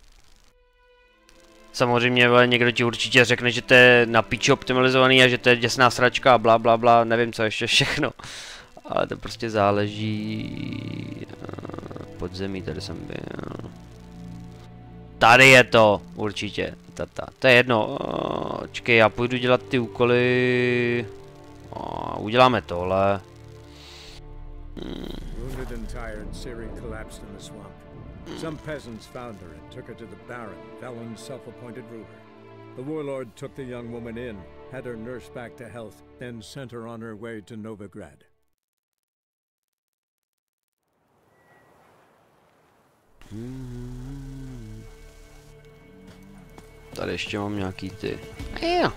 Samozřejmě někdo ti určitě řekne, že to je na piči optimalizovaný a že to je děsná sračka a blá blá blá, nevím co ještě všechno. Ale to prostě záleží... Podzemí, tady jsem byl. Tady je to, určitě. To je jedno. Čekej, já půjdu dělat ty úkoly. Uděláme tohle. Wounded and tired, Ciri collapsed in the swamp. Some peasants found her and took her to the Baron, Velen's self-appointed ruler. The warlord took the young woman in, had her nursed back to health, then sent her on her way to Novigrad. Tady ještě mám nějaký ty. Jo.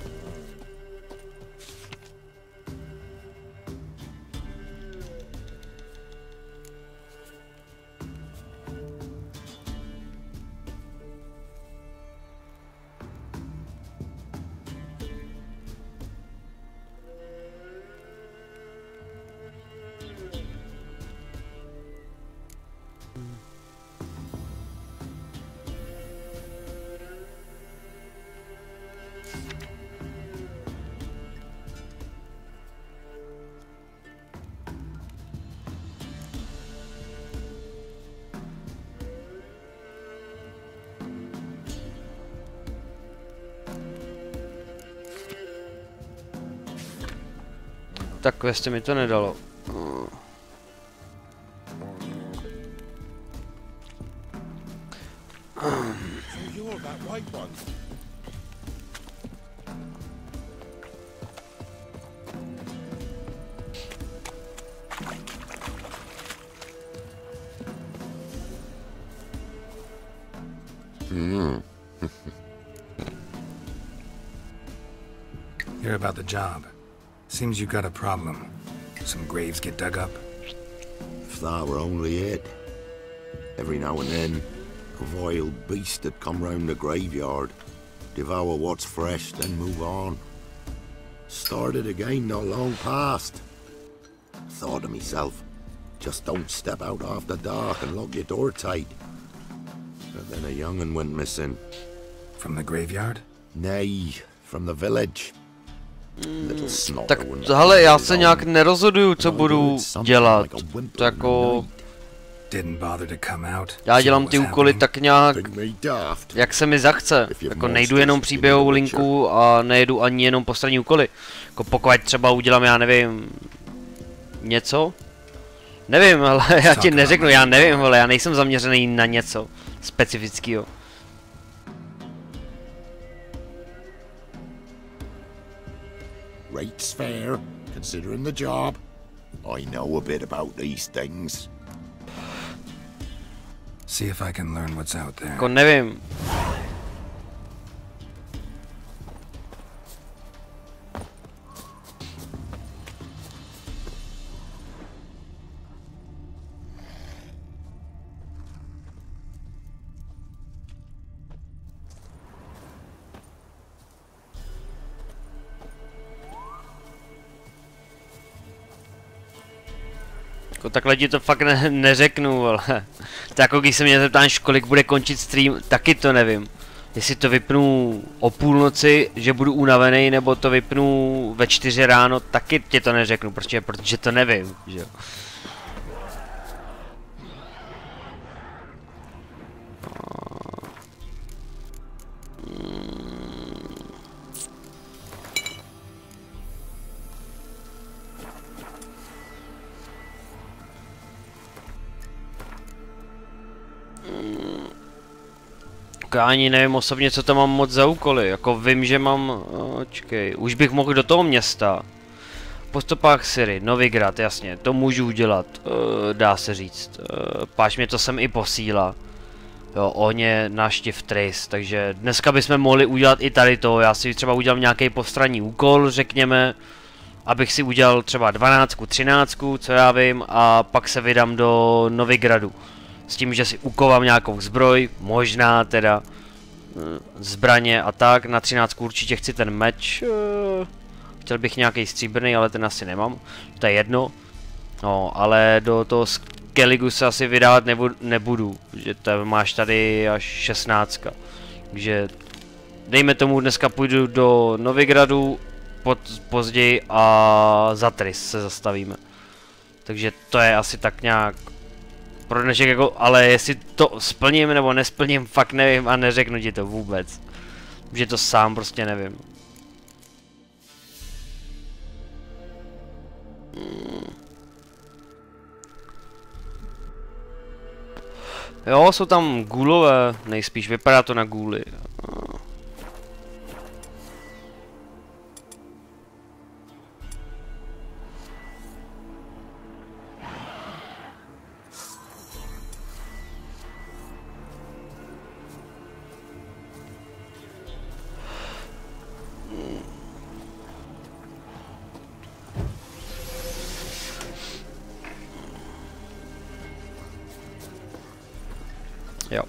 Tak quest mi to nedalo. Hear about the job. Seems you got a problem. Some graves get dug up? If that were only it. Every now and then, a vile beast would come round the graveyard, devour what's fresh, then move on. Started again not long past. Thought to myself, just don't step out after dark and lock your door tight. But then a young'un went missing. From the graveyard? Nay, from the village. Tak hele, já se nějak nerozhoduju, co budu dělat. To jako... Já dělám ty úkoly tak nějak, jak se mi zachce. Jako nejdu jenom příběhovou linku a nejedu ani jenom postranní úkoly. Jako pokud třeba udělám, já nevím... Něco? Nevím, ale já ti neřeknu, já nevím, ale já nejsem zaměřený na něco specifického. Rate's fair, considering the job. I know a bit about these things. See if I can learn what's out there. Jako nevím. Jako takhle ti to fakt neřeknu, ale to jako když se mě zeptáš, kolik bude končit stream, taky to nevím. Jestli to vypnu o půlnoci, že budu unavený, nebo to vypnu ve 4 ráno, taky ti to neřeknu, protože to nevím, že jo. Já ani nevím osobně, co tam mám moc za úkoly, jako vím, že mám, čekej, už bych mohl do toho města. Po stopách Ciri, Novigrad, jasně, to můžu udělat, dá se říct, páč mě to sem i posílá. Jo, ohně návštěv Triss, takže dneska bychom mohli udělat i tady to, já si třeba udělám nějaký postranní úkol, řekněme, abych si udělal třeba 12, 13, co já vím, a pak se vydám do Novigradu. S tím, že si ukovám nějakou zbroj, možná teda zbraně a tak, na 13 určitě chci ten meč, chtěl bych nějaký stříbrný, ale ten asi nemám, to je jedno, no, ale do toho Skelligu se asi vydávat nebudu, že to máš tady až 16, takže dejme tomu dneska půjdu do Novigradu, později a za Triss se zastavíme, takže to je asi tak nějak pro dnešek jako, ale jestli to splním nebo nesplním, fakt nevím a neřeknu ti to vůbec. Že to sám prostě nevím. Jo, jsou tam ghoulové, nejspíš, vypadá to na ghouly. Jo.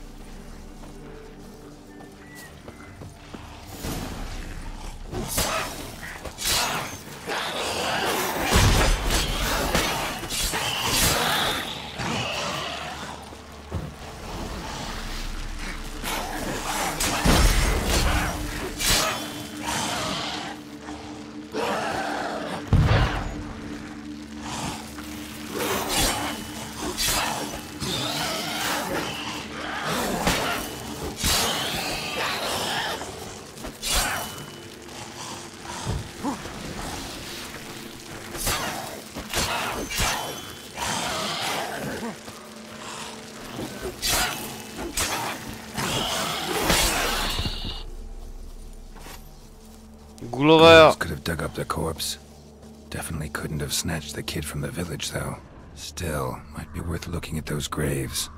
Ghouls could have dug up the corpse. Definitely couldn't have snatched the kid from the village, though. Still, might be worth looking at those graves.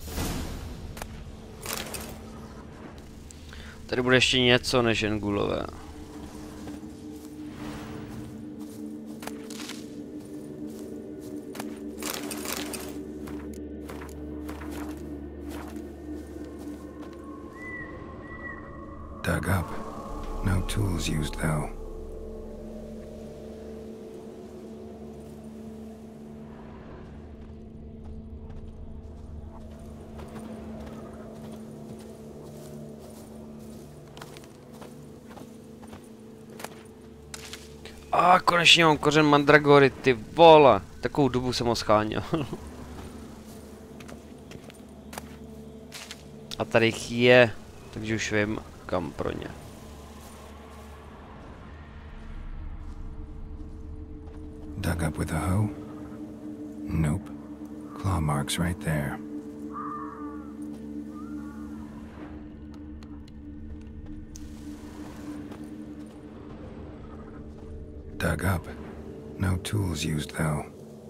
Tady bude ještě něco než jen ghulové. Dug up. No tools used, though. A konečně mám kořen mandragory, ty vole. Takovou dobu jsem ho scháněl. A tady jich je, takže už vím, kam pro ně. Dug up with a hoe? Nope. Claw marks right there. Dug up. No tools used, though.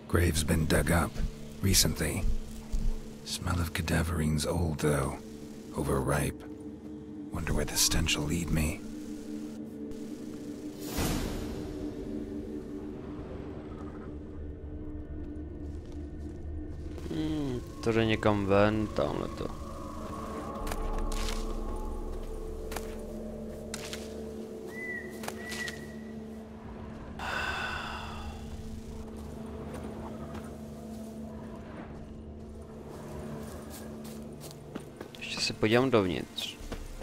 Grave's been dug up recently. Smell of cadaverines old though, overripe. Wonder where the stench will lead me. To jde někam ven, tamhle to. Ještě se podívám dovnitř.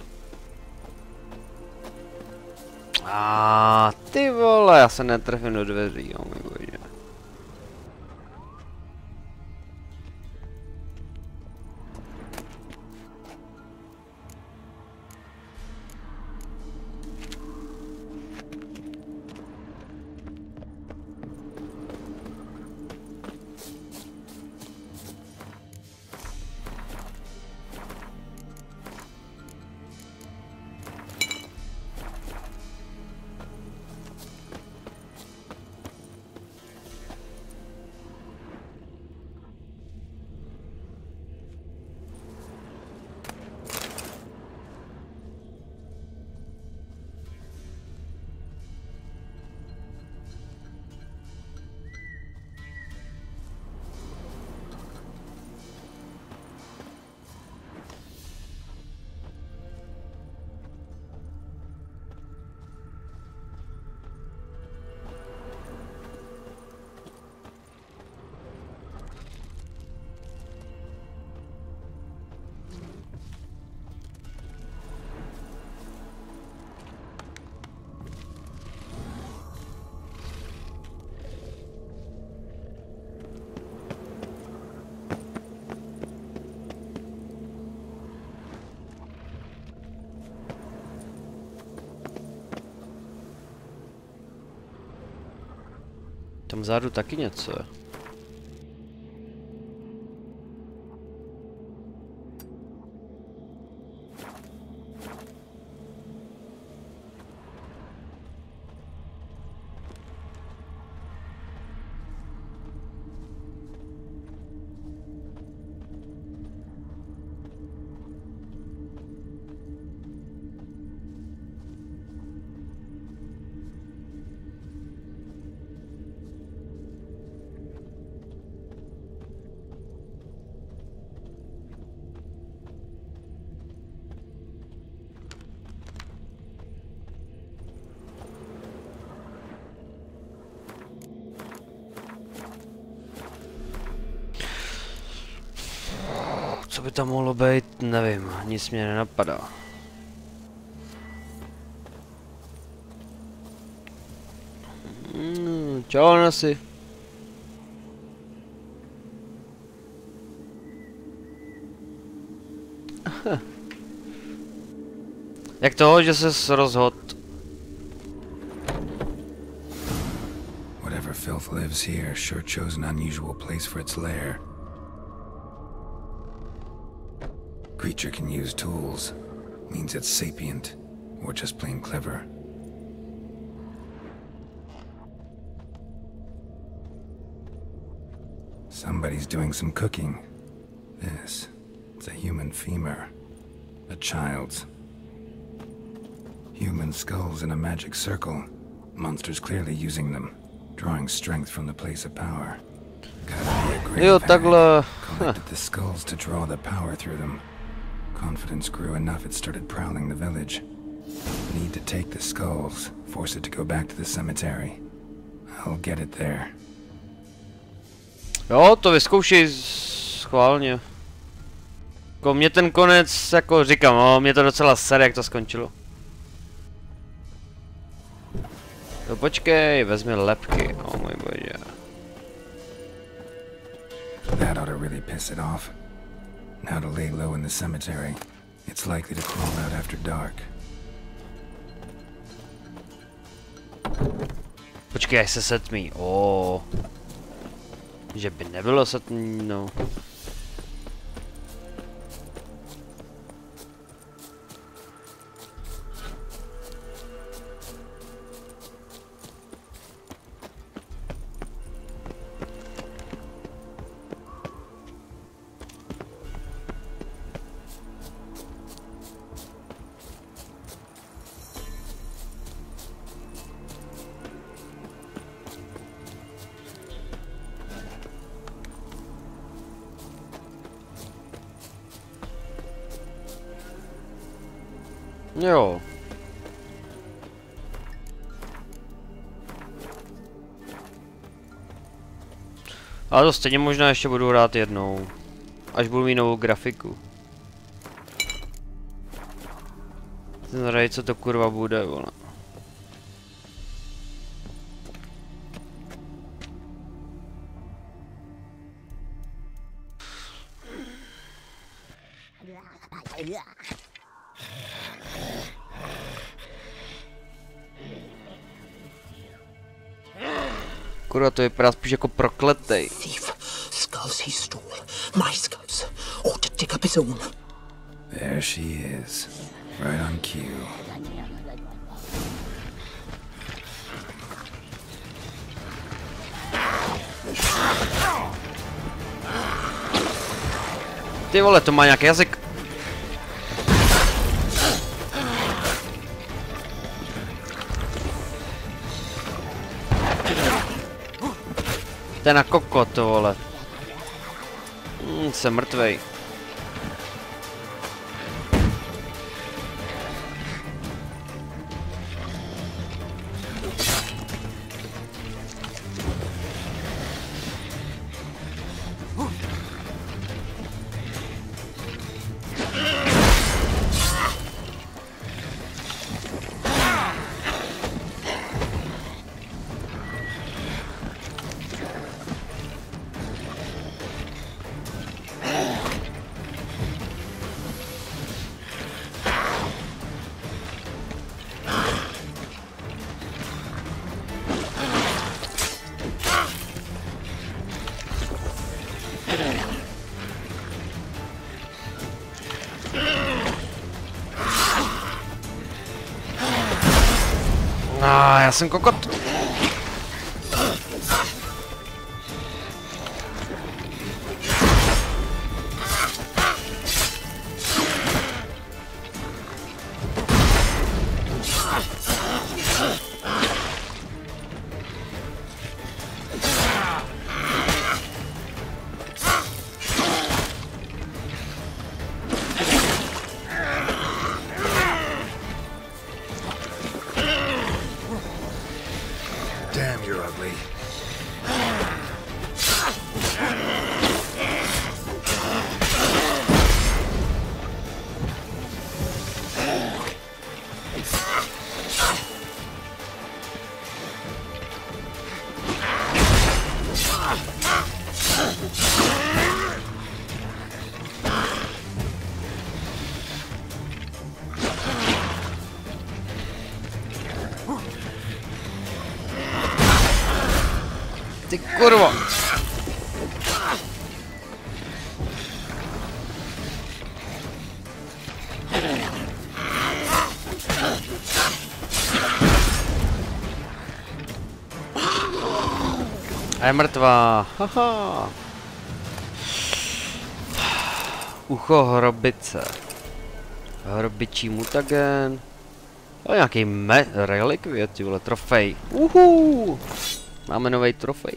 Ty vole, já se netrefím do dveří, oh můj bože. Tam vzadu taky něco je. Co by tam mohlo být, nevím, nic mě nenapadá. Čau, Nasi. Jak to, že ses rozhodl? Whatever filth lives here sure chose an unusual place for its lair. Creature can use tools. Means it's sapient, or just plain clever. Somebody's doing some cooking. This, it's a human femur. A child's. Human skulls in a magic circle. Monsters clearly using them. Drawing strength from the place of power. Gotta be a great hag. Collected the skulls to draw the power through them. Confidence grew enough it started prowling the village. Need to take the skulls, force it to go back to the cemetery. I'll get it there. Jo, to vyzkoušej schválně. Jako mě ten konec, jako říkám, no, mě to docela sere, jak to skončilo. No počkej, vezmi lepky, oh můj bože. That ought to really piss it off. Now to lay low in the cemetery. It's likely to crawl out after dark. Počkej, až se setmí. Že by nebylo setmí, no. Jo. Ale to stejně možná ještě budu hrát jednou. Až budu mít novou grafiku. Zradit, co to kurva bude, vole. Kurva, to vypadá spíš jako prokletej. Skulls he stole. My skulls. Ought to dig up his own. There she is. Right on cue. Ty vole, to má nějaký jazyk. To je na kokot, to vole. Jsem mrtvej. Já jsem kokot. Damn, you're ugly. Ty kurvo. A je mrtvá. Haha. Ucho hrobice. Hrobičí mutagen. A nějaký relikvie, ty vole, trofej. Uhu. Máme nový trofej.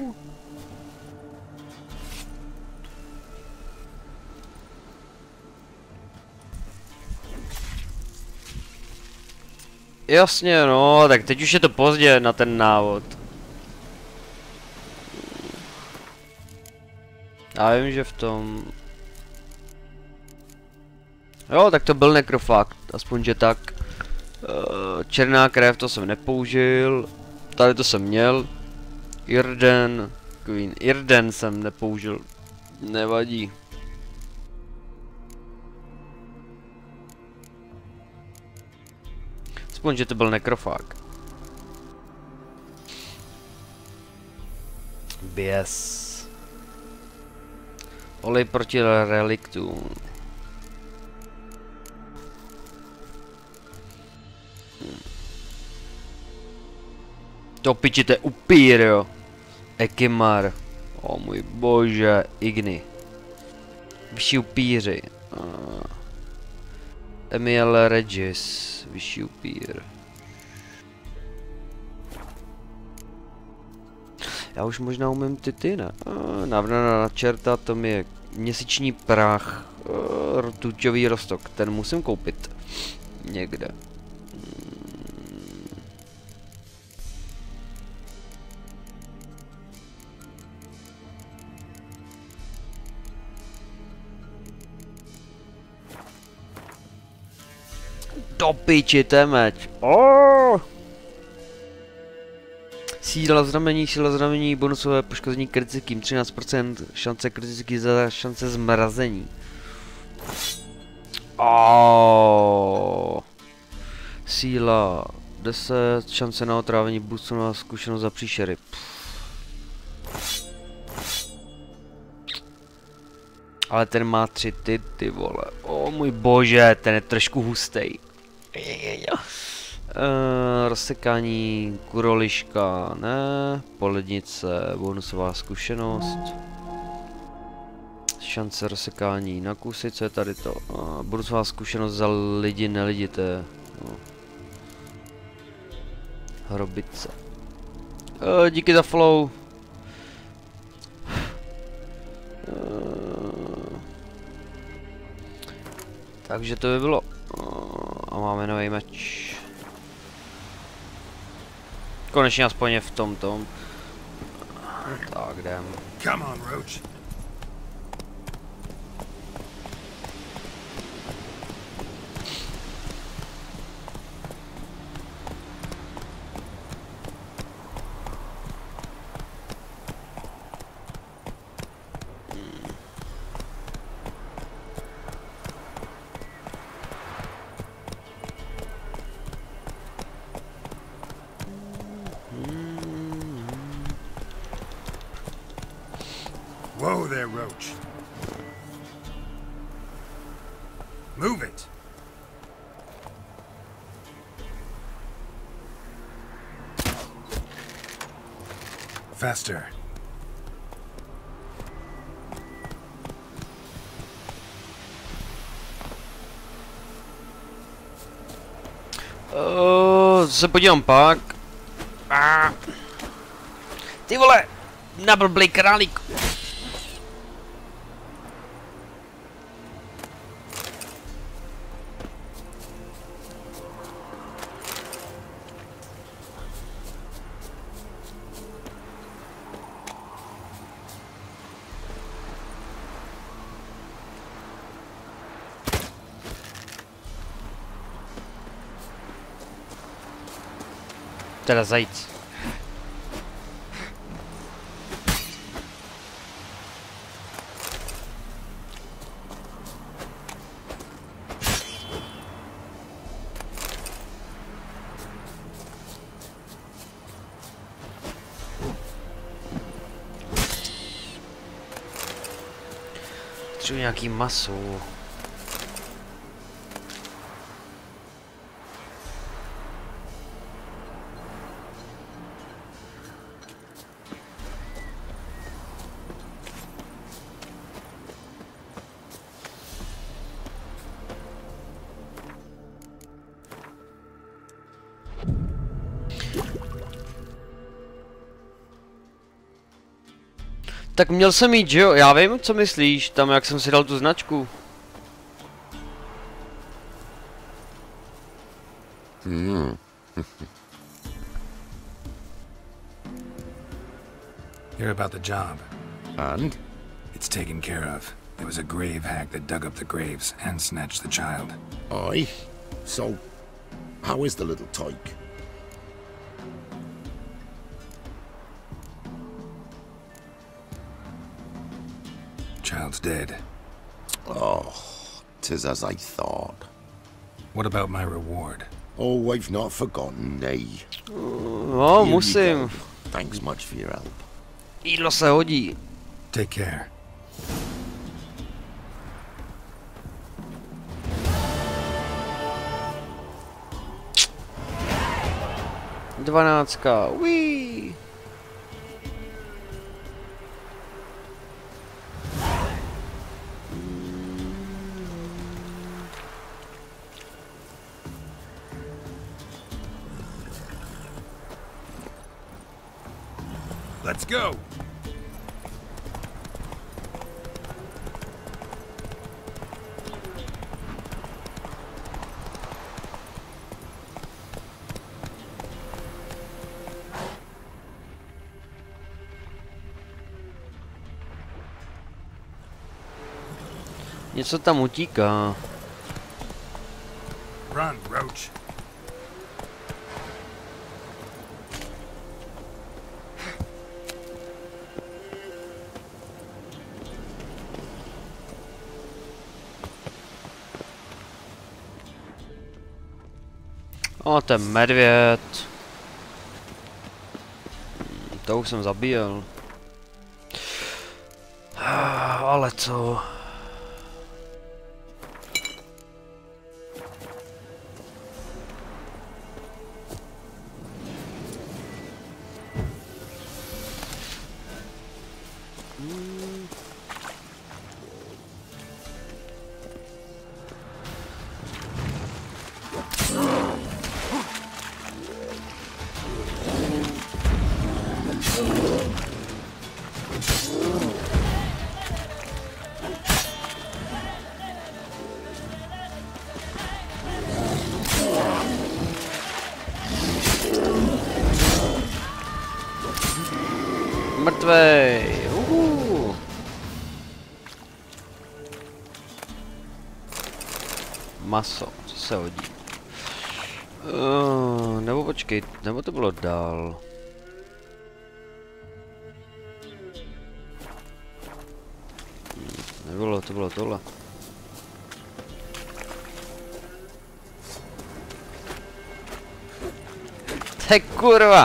Jasně, no, tak teď už je to pozdě na ten návod. Já vím, že v tom... Jo, tak to byl nekrofakt, aspoň že tak. Černá krev, to jsem nepoužil. Tady to jsem měl. Irden, Queen, Irden jsem nepoužil. Nevadí. Aspoň, že to byl nekrofák. Běs. Olej proti reliktům. To piči, to je upír, jo. Ekimar. O můj bože, Igni. Vyšší upíři. Emiel Regis. Vyšší upír. Já už možná umím ty, ne? Návrna na čerta, to mi je měsíční prach. Rtuťový roztok, ten musím koupit. někde. Do piči, to je meč. Oh! Síla znamení, bonusové poškození kritickým, 13% šance kritický za šance zmrazení. Oh. Síla 10, šance na otrávení, boostu na zkušenost za příšery. Ale ten má 3 ty vole. O můj bože, ten je trošku hustej. Rozsekání, kuroliška, ne, polednice, bonusová zkušenost. Šance rozsekání na kusy, co je tady to? Bonusová zkušenost za lidi, nelidi, to je... No. Hrobice. Díky za follow. Takže to by bylo. A máme nový meč. Konečně aspoň je v tom. Tak jdem. Come on, Roach. Whoa there, Roach. Move it. Faster. Se podívám pak. Ty vole, na blblej králík. Teda zajíc. Třeba nějaký maso. Tak měl jsem jít, že jo? Já vím, co myslíš, tam jak jsem si dal tu značku. Hear about the job. And? It's taken care of. There was a grave hag that dug up the graves and snatched the child. Aye. So, how is the little tyke? Child's dead. Oh, 'tis as I thought. What about my reward? Oh, I've not forgotten, nay. No, musím. Thanks much for your help. Jídlo se hodí. Take care. Dvanáctka, uí. Let's go. Něco tam utíká. Run, Roach. O, ten medvěd. To už jsem zabíjel. Ale co? Mrtvej. Maso, co se hodí? Nebo počkej, nebo to bylo dál? Nebylo, to bylo tohle. Te kurva!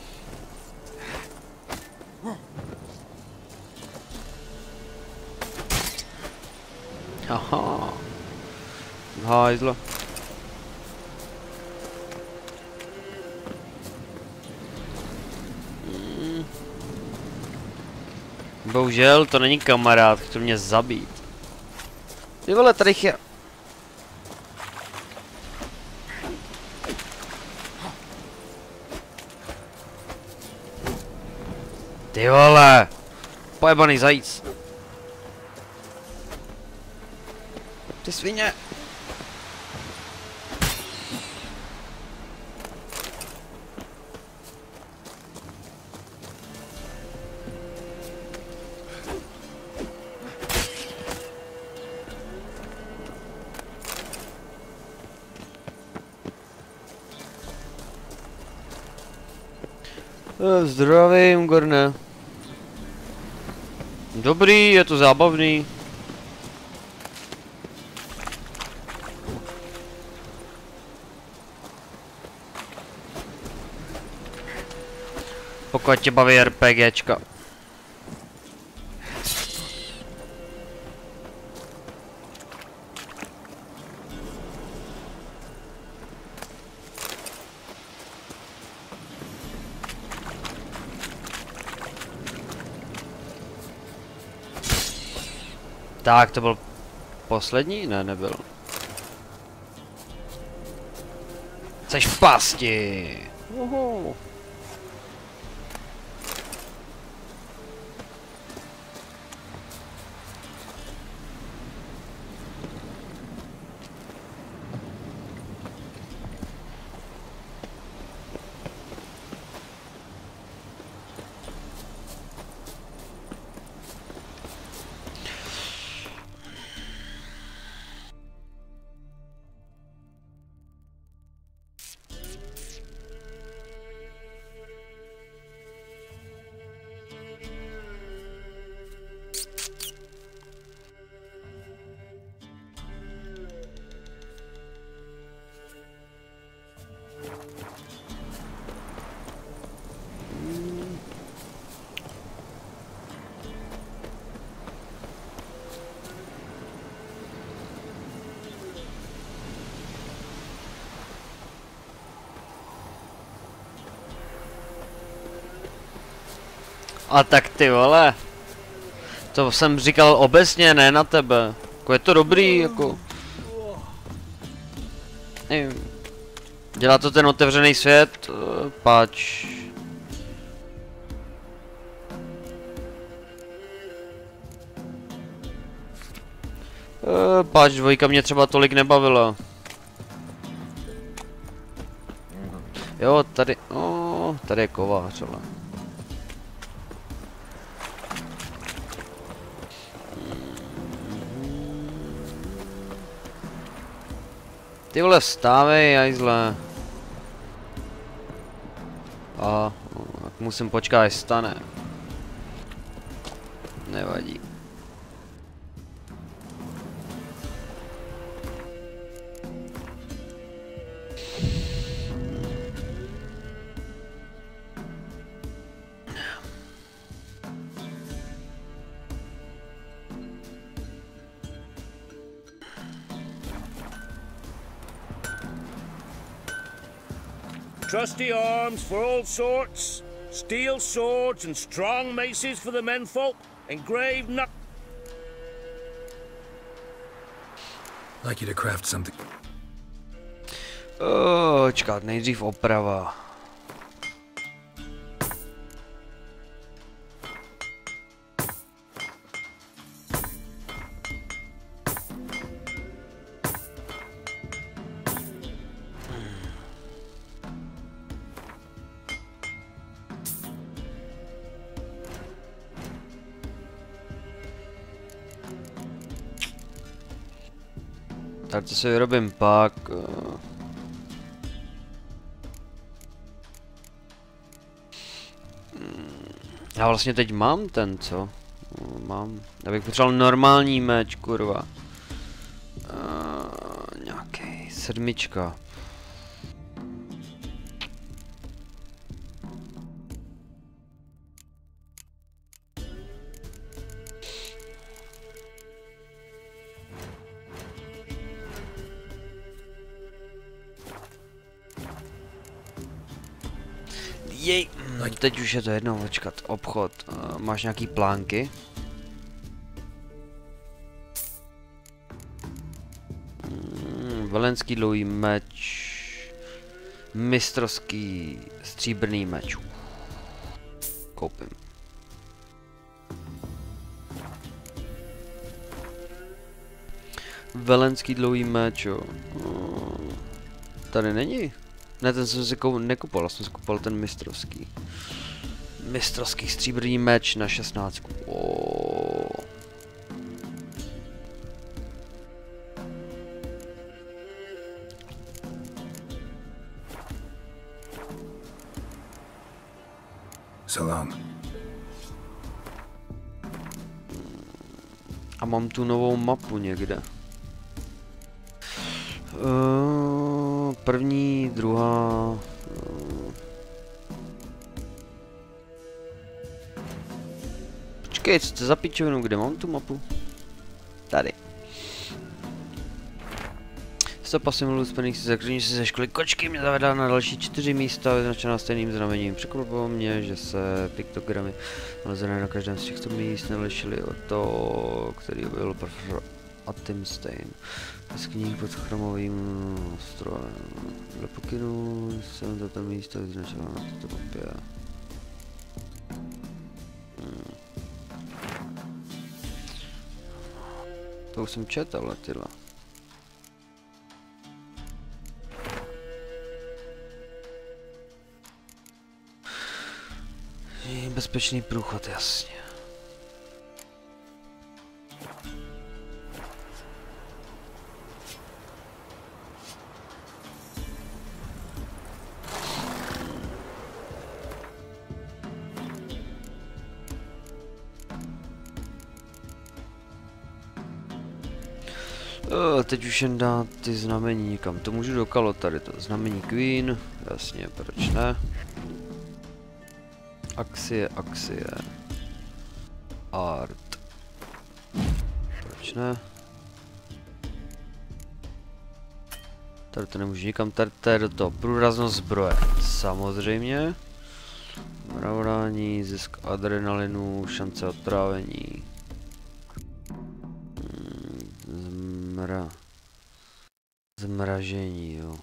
Aha. Hajzlo. Bohužel to není kamarád, chtěl mě zabít. Ty vole, tady je... Ty vole! Pojebaný zajíc. Ty svině. Zdravím, Gorne. Dobrý, je to zábavný. Pokud tě baví RPGčka. Tak, to byl poslední? Ne, nebyl. Jseš v pasti. Uhu. A tak ty vole. To jsem říkal obecně, ne na tebe. Jako je to dobrý, jako. Nevím. Dělá to ten otevřený svět, páč. Páč 2 mě třeba tolik nebavila. Jo, tady, tady je kovář, ale. Ty vole, vstávej, jajzle. A, tak musím počkat, až stane. Nevadí. Trusty arms for all sorts, steel swords and strong maces for the menfolk, engraved knuck. Like you to craft something. Čekat, nejdřív oprava. Tak to si vyrobím pak. Já vlastně teď mám ten, co? Mám. Já bych potřeboval normální meč, kurva. Nějaký 7. Jej, teď už je to jedno, počkat, obchod. Máš nějaký plánky? Velenský dlouhý meč. Mistrovský stříbrný meč. Koupím. Velenský dlouhý meč, jo. Tady není. Ne, ten jsem si nekupoval, jsem si kupoval ten mistrovský. Mistrovský stříbrný meč na 16. Salam. A mám tu novou mapu někde. První, druhá... Počkej, co to za pičovinu, kde mám tu mapu? Tady. 100 pasivů splných si zakření si ze školy kočky mě zavedá na další 4 místa vyznačená stejným znamením. Překvapilo mě, že se piktogramy nalezené na každém z těchto míst nelišily od toho, který byl profesor Atimstein. Z knih pod chromovým strojem. Dle pokynu jsem toto místo vyznačila na této mapě. To už jsem četl, letila. Bezpečný průchod, jasně. Teď už jen dát ty znamení někam. To můžu do kalo tady to. Znamení Queen. Jasně, proč ne? Akcie. Art. Proč ne? Tady to nemůžu nikam. Tady to je do toho. Průraznost zbroje. Samozřejmě. Mraurání, zisk adrenalinu, šance odtrávení. Zmražení, jo.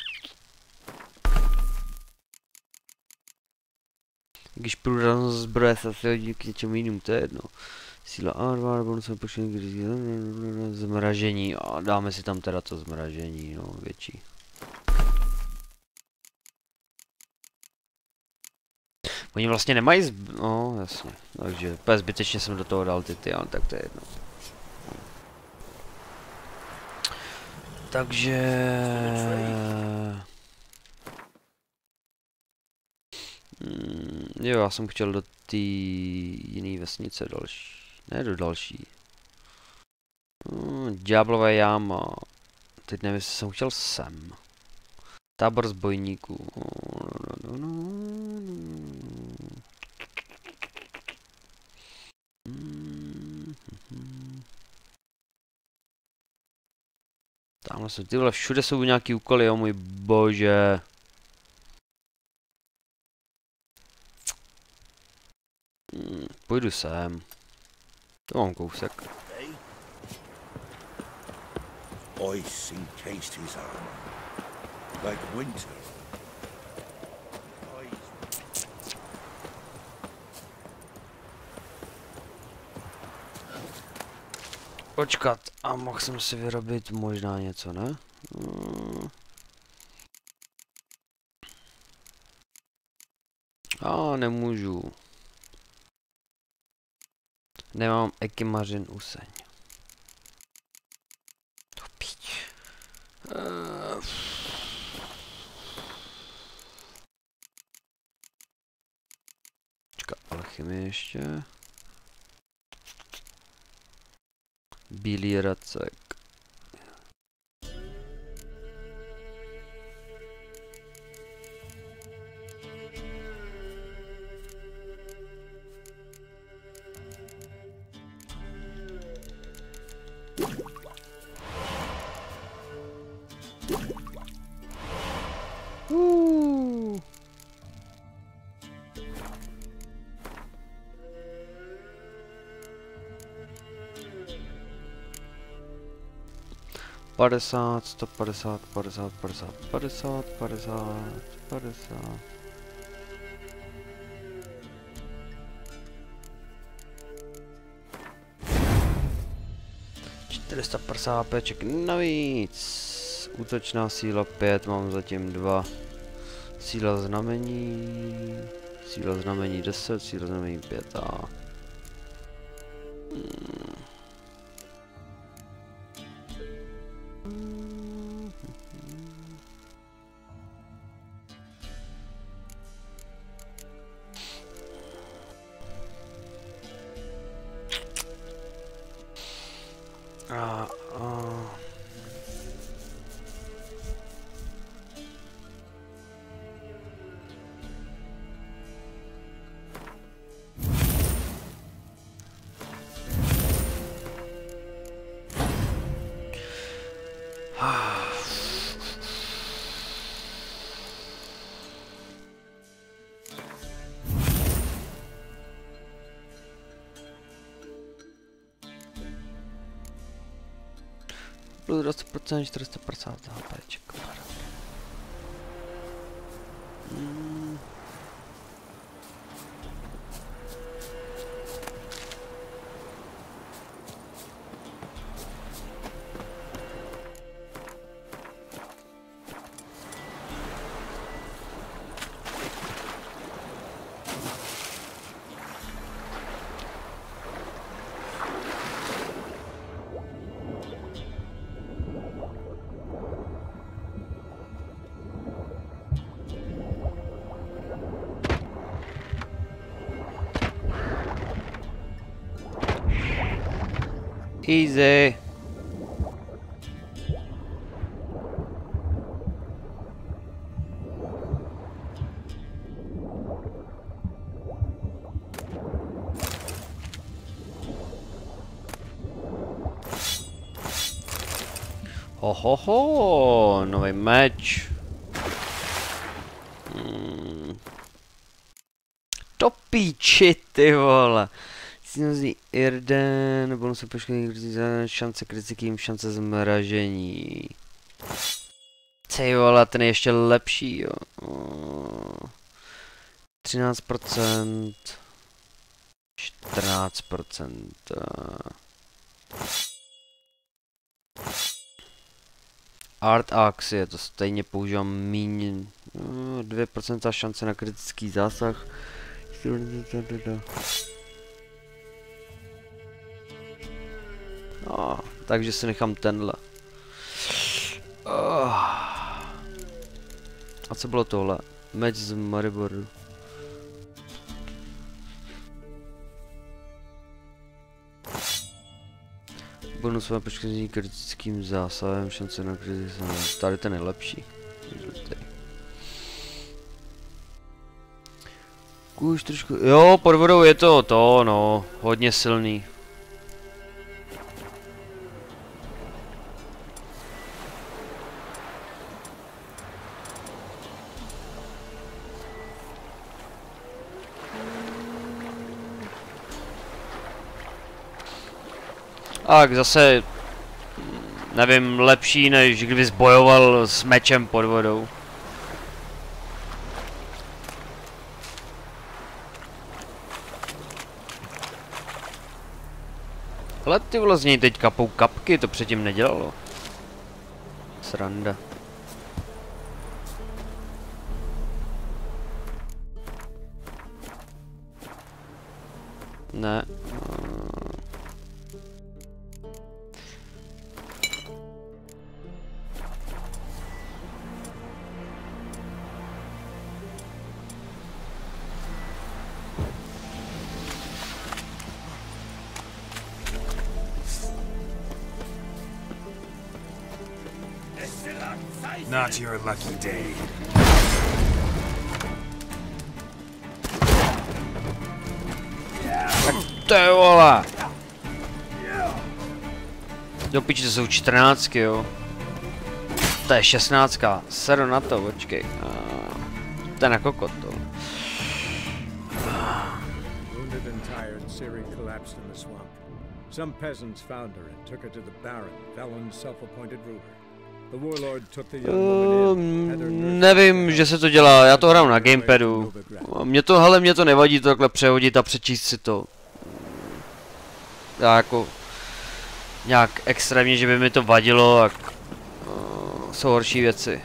Když průraznost zbroje se asi hodí k něčemu jinému, to je jedno. Síla A2, bonusové počínek, zmražení, a dáme si tam teda to zmražení, no, větší. Oni vlastně nemají no, jasně, takže zbytečně jsem do toho dal ty, ale tak to je jedno. Takže... Jo, já jsem chtěl do té jiné vesnice další. Ne do další. Ďáblové jáma. Teď nevím, jestli jsem chtěl sem. Tábor zbojníků. Tamhle jsou tyhle, všude jsou nějaký úkoly, jo můj bože. Půjdu sem. To mám kousek. Ice encased his armor, like winter. Počkat, a mohl jsem si vyrobit možná něco, ne? A nemůžu. Nemám ekymařin useň. To píč. Počkat, alchymie ještě. Bílý racek. Padesát, 150, 50, 50, 50, 50, 50. Peček navíc. Útočná síla 5, mám zatím 2. Síla znamení 10, síla znamení 5 a... Plus 20%, 450 HPček. Easy. Hohoho, nový meč. To píči, ty vole. Sinozní Irden, bonus poškození, šance kritickým, šance zmražení. Ty vole, ten je ještě lepší, jo. 13%. 14%. Art Axe, je to stejně používám míň. 2% šance na kritický zásah. No, takže si nechám tenhle. A co bylo tohle? Meč z Mariboru. Bonus má poškození kritickým zásahem, šance na kritický. Tady ten je lepší. Už trošku, jo, pod vodou je to, no, hodně silný. A zase, nevím, lepší, než kdybys bojoval s mečem pod vodou. Ale ty vole, z něj teď kapou kapky, to předtím nedělalo. Sranda. Ne. Not your lucky day. Tak to je vole. Do piči, to jsou 14, jo. To je 16. Seru na to, počkej. To je na kokot to. Wounded and tired, Ciri collapsed in the swamp. Some peasants found her and took her to the Baron, Velen's self-appointed ruler. The warlord took the young woman in, had her nursed. Nevím, že se to dělá, já to hraju na gamepadu. Mě to nevadí to takhle přehodit a přečíst si to. Já jako nějak extrémně, že by mi to vadilo, tak jsou horší věci.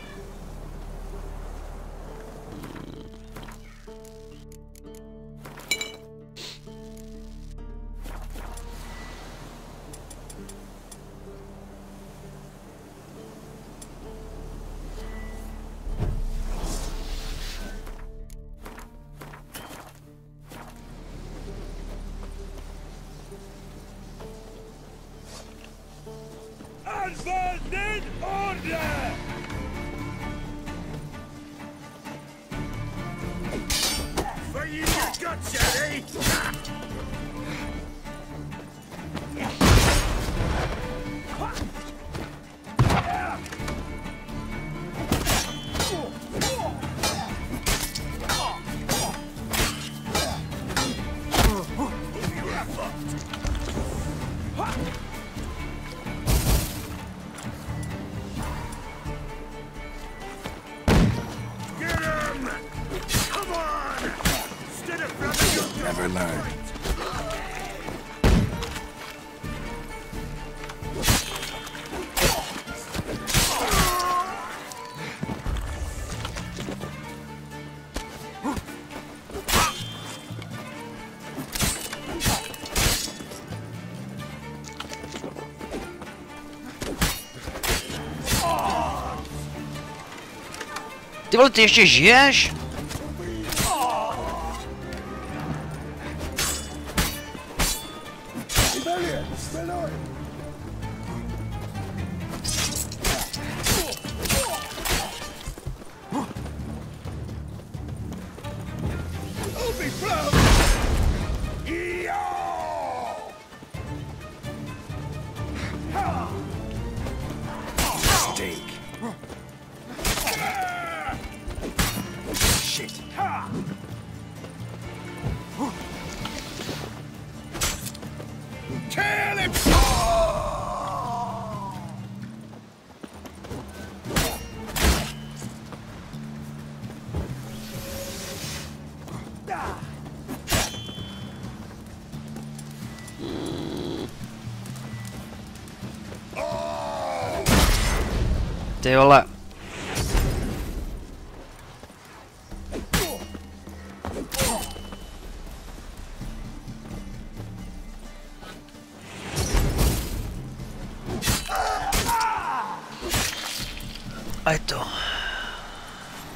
Unfolded order! For you got Jerry! Never learn. Ty vole, ty ještě žiješ? Ty vole. A je to.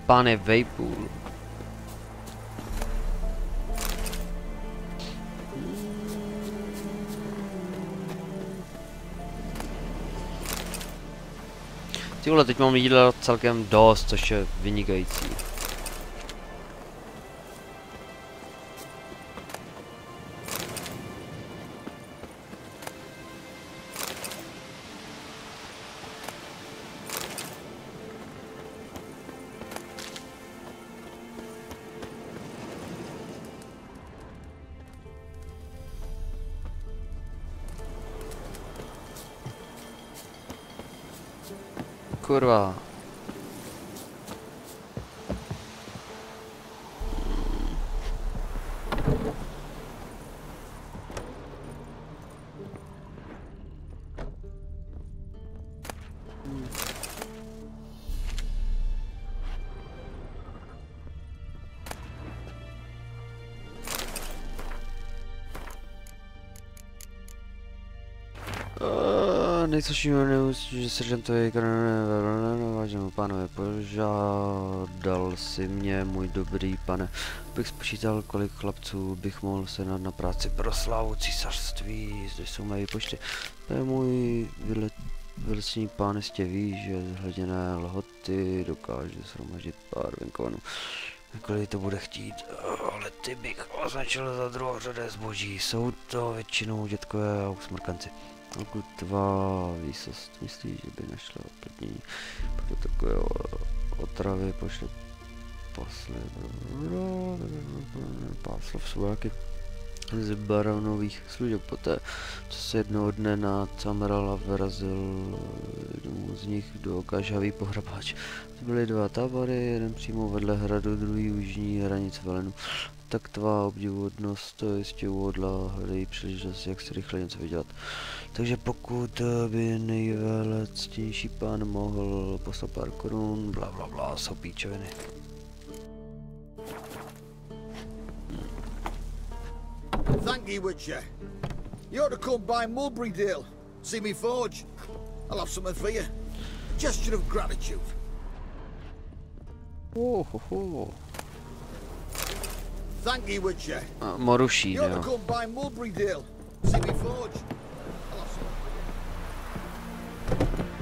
pán je vejpůl. Ty vole, teď mám jídla celkem dost, což je vynikající. Kurva. Nejsluším neústí, že seržantovi váženému pánové, požádal si mě, můj dobrý pane, abych spočítal, kolik chlapců bych mohl sehnat na práci pro slávu císařství, zde jsou mé výpočty. To je můj velicený pán, jistě ví, že z hleděné lhoty dokáže shromaždit pár venkovanů. Kolik to bude chtít, ale ty bych označil za druhořadé zboží, jsou to většinou dětkové a usmrkanci. Pokud tvá výsost myslí, že by našla oplnění pro takové otravy, pošle pár slov svojáky z baronových služeb. Poté, co se jednoho dne na Camerala vyrazil domů z nich do Gažhavý pohrabáč. To byly dva tábory, jeden přímo vedle hradu, druhý u jižní hranice Velenu. Tak tvá obdivuhodnost to jistě uhodla, hledají příležitost, jak si rychle něco vydělat. Takže pokud by nejvelectější pán mohl poslat pár korun, bla bla bla, jsou píčoviny. Thank you, Witcher. You ought to come by Mulberrydale, see me forge. I'll have something for you. Gesture of gratitude. Oh, ho, ho. Thank you, Witcher. Moruší, you ought to jo. come by Mulberrydale, see me forge. I'll have something for you.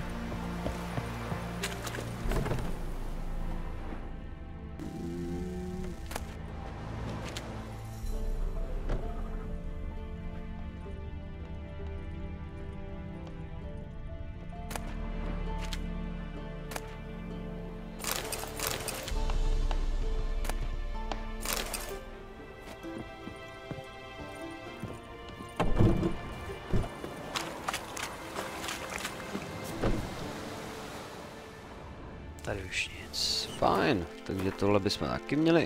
Tady už nic. Fajn, takže tohle bychom taky měli.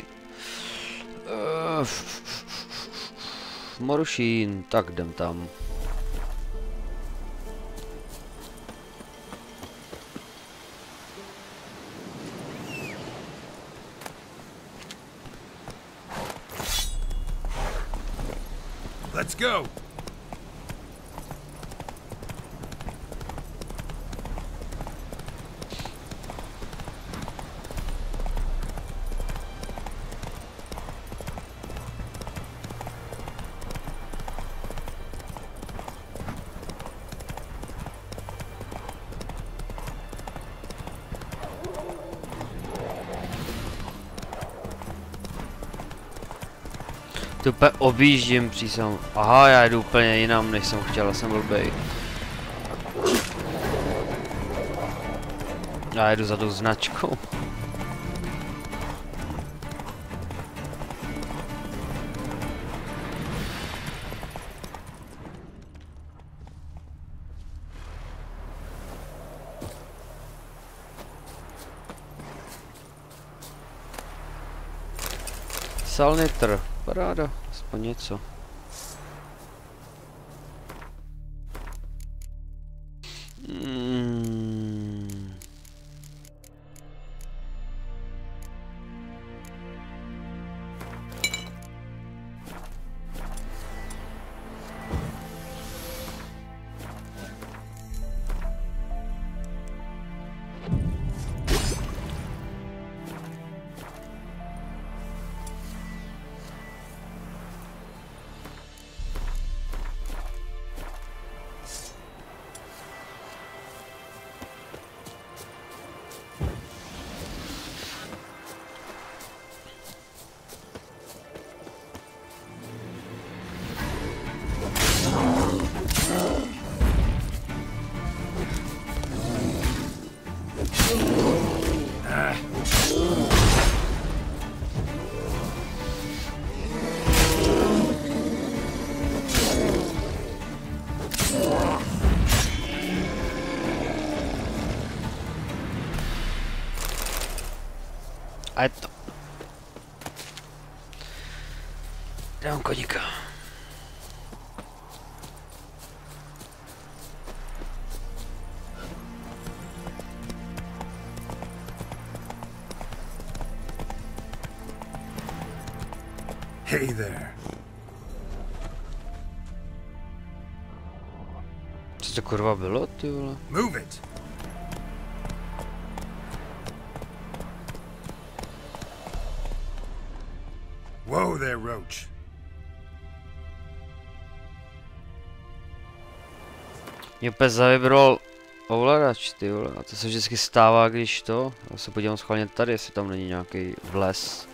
Morušín, tak jdem tam. Let's go. To úplně objíždím přísam. Aha, já jdu úplně jinam, než jsem chtěl, jsem blbej. Já jedu za tou značkou. Salnitr, paráda, aspoň něco. A je to. Dám koníka. Hey there. Co to kurva bylo, ty vole? Move it. Whoa there, Roach. Mě úplně zavibroval ovladač, ty vole. A to se vždycky stává, když to. Já se podívám schválně tady, jestli tam není nějaký vles.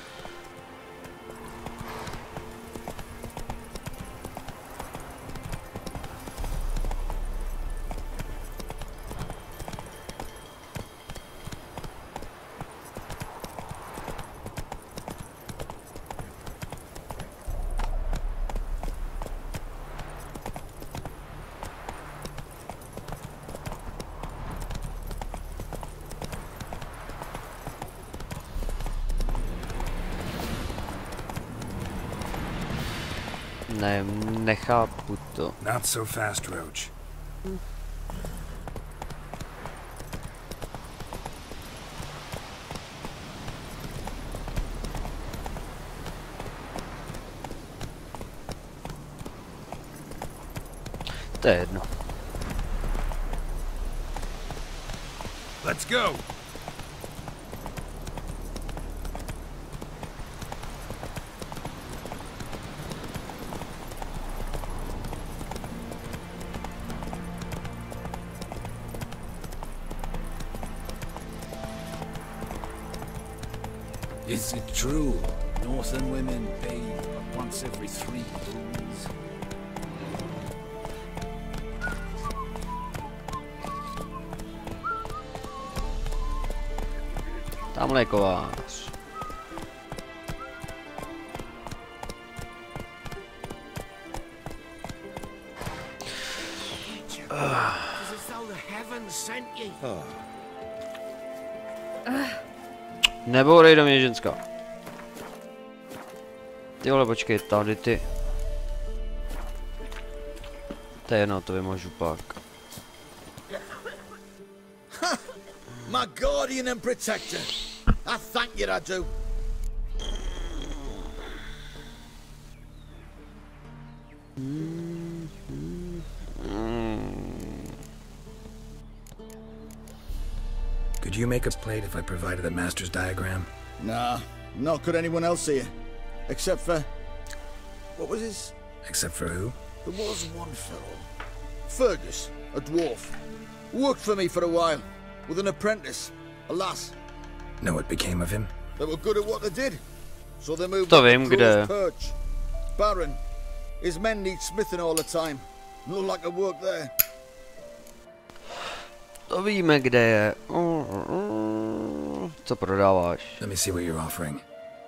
Ne, nechápu to. Not so fast, Roach. To je jedno. Let's go. Is it true? Northern women bathe once every 3 moons. Tamhle je kovář. Nebourej do mě, ženská. Ty vole, počkej, tady ty. To je jedno, to vymožu pak. My guardian and protector. I thank you, I do. Could you make a plate if I provided the master's diagram? Nah, nor could anyone else here. Except for... what was his? Except for who? There was one fellow. Fergus, a dwarf. Worked for me for a while. With an apprentice. A lass. Know what became of him? They were good at what they did. So they moved To to vím, kde. Perch. Baron. His men need smithing all the time. No lack of work there. To víme, kde je. Co prodáváš? Let me see what you're offering.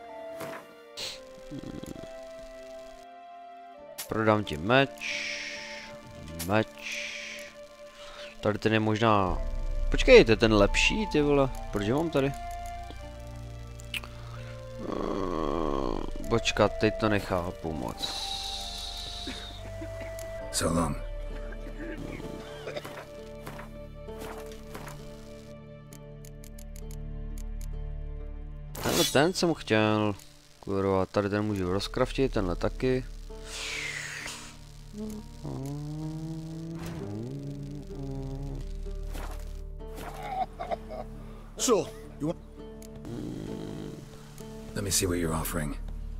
Prodám ti meč. Meč. Tady ten je možná... Počkej, to je ten lepší, ty vole. Proč mám tady? Počkat, teď to nechápu moc. So long. Tenhle ten jsem chtěl. Kurva, tady ten můžu rozkraftit, tenhle taky. So, you want... Let me see what you're offering.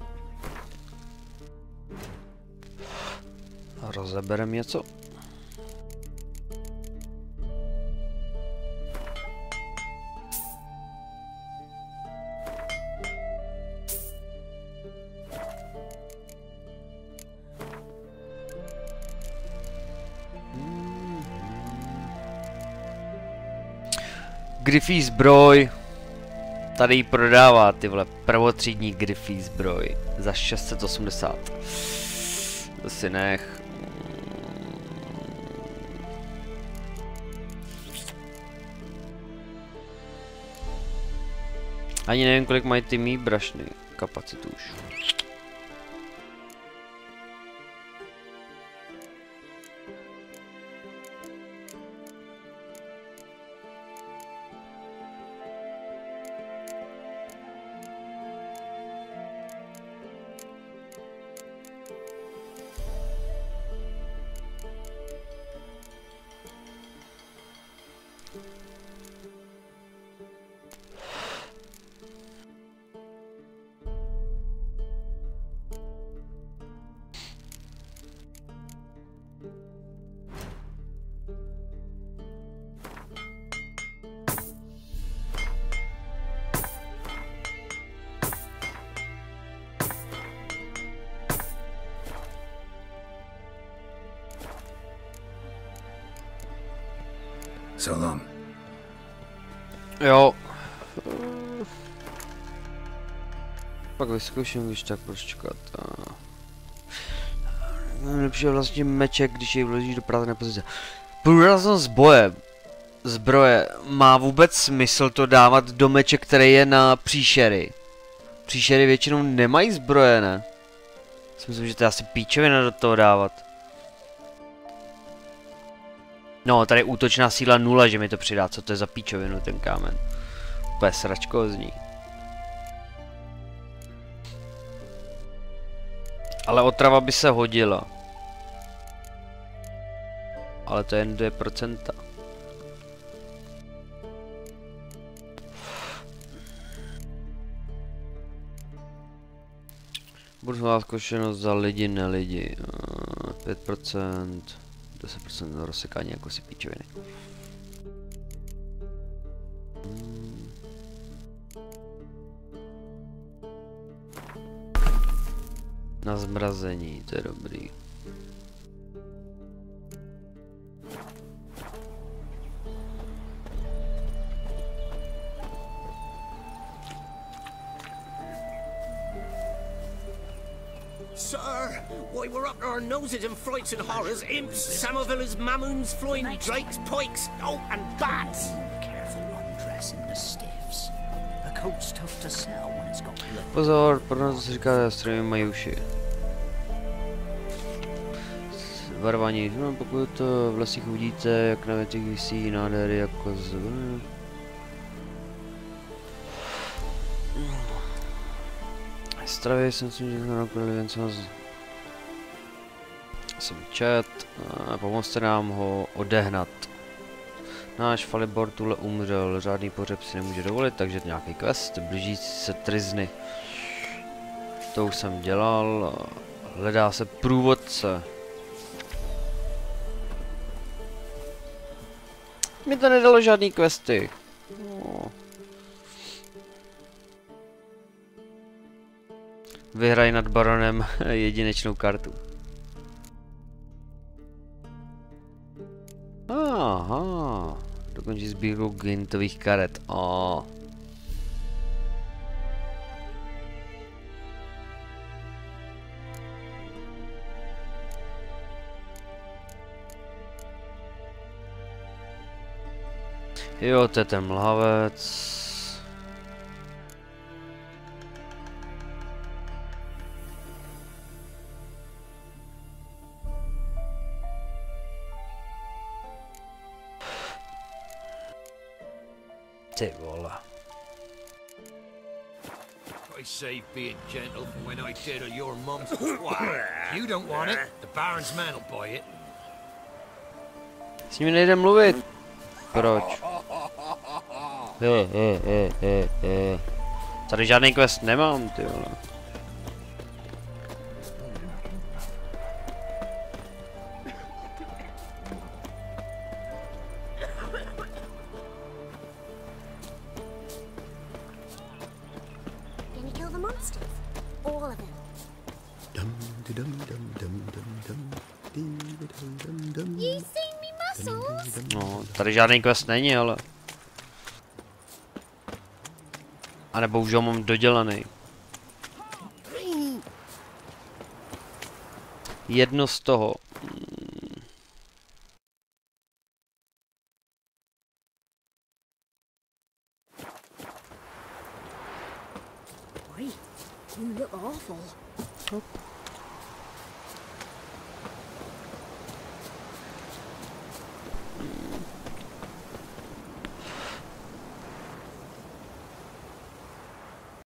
Rozeberem něco. Griffey zbroj. Tady ji prodává, ty vole, prvotřídní Griffey zbroj. Za 680. To si nech. Ani nevím, kolik mají ty mý brašny. Kapacitu už. So long. Jo. Pak vyzkouším, když tak proč čekat. Nejlepší je vlastně meček, když jej vložíš do prázdné pozice. Průraznost zbroje. Má vůbec smysl to dávat do meče, který je na příšery? Příšery většinou nemají zbroje, ne? Myslím, že to je asi píčovina do toho dávat. No, tady útočná síla 0, že mi to přidá, co to je za píčovinu ten kámen. Úplně sračko zní. Ale otrava by se hodila. Ale to je jen 2%. Burzová zkušenost za lidi, ne lidi. 5%. 10% rozsekání jako si píčoviny. Na zmrazení, to je dobrý. Sir, why we're up to our noses in frights and horrors, imps, Samovillas, mamoons, flying drakes, pikes, oh, and bats. Careful undressing the stiffs. A coat's tough to sell when it's got blood. Pozor, pro nás se říká, stromy mají uši. Varování, no, pokud to v lesích uvidíte, jak na věcích visí nádhery jako z... Stravě jsem si nakonec jen jsem čet, pomozte nám ho odehnat. Náš Falibor tuhle umřel, žádný pohřeb si nemůže dovolit, takže nějaký quest, blížící se trizny. To už jsem dělal, hledá se průvodce. Mi to nedalo žádný questy. No. Vyhraj nad baronem jedinečnou kartu. Aha, dokončí sbírku gintových karet. Oh. Jo, to je ten mlhavec. Ty vole. I saved being gentle from when I diddle your mum's twat. You don't want it, the Baron's man will buy it. S nimi nejde mluvit. Proč? Tady žádný quest nemám, ty vole. No, tady žádný quest není, ale... A nebo už ho mám dodělaný. Jedno z toho. fool.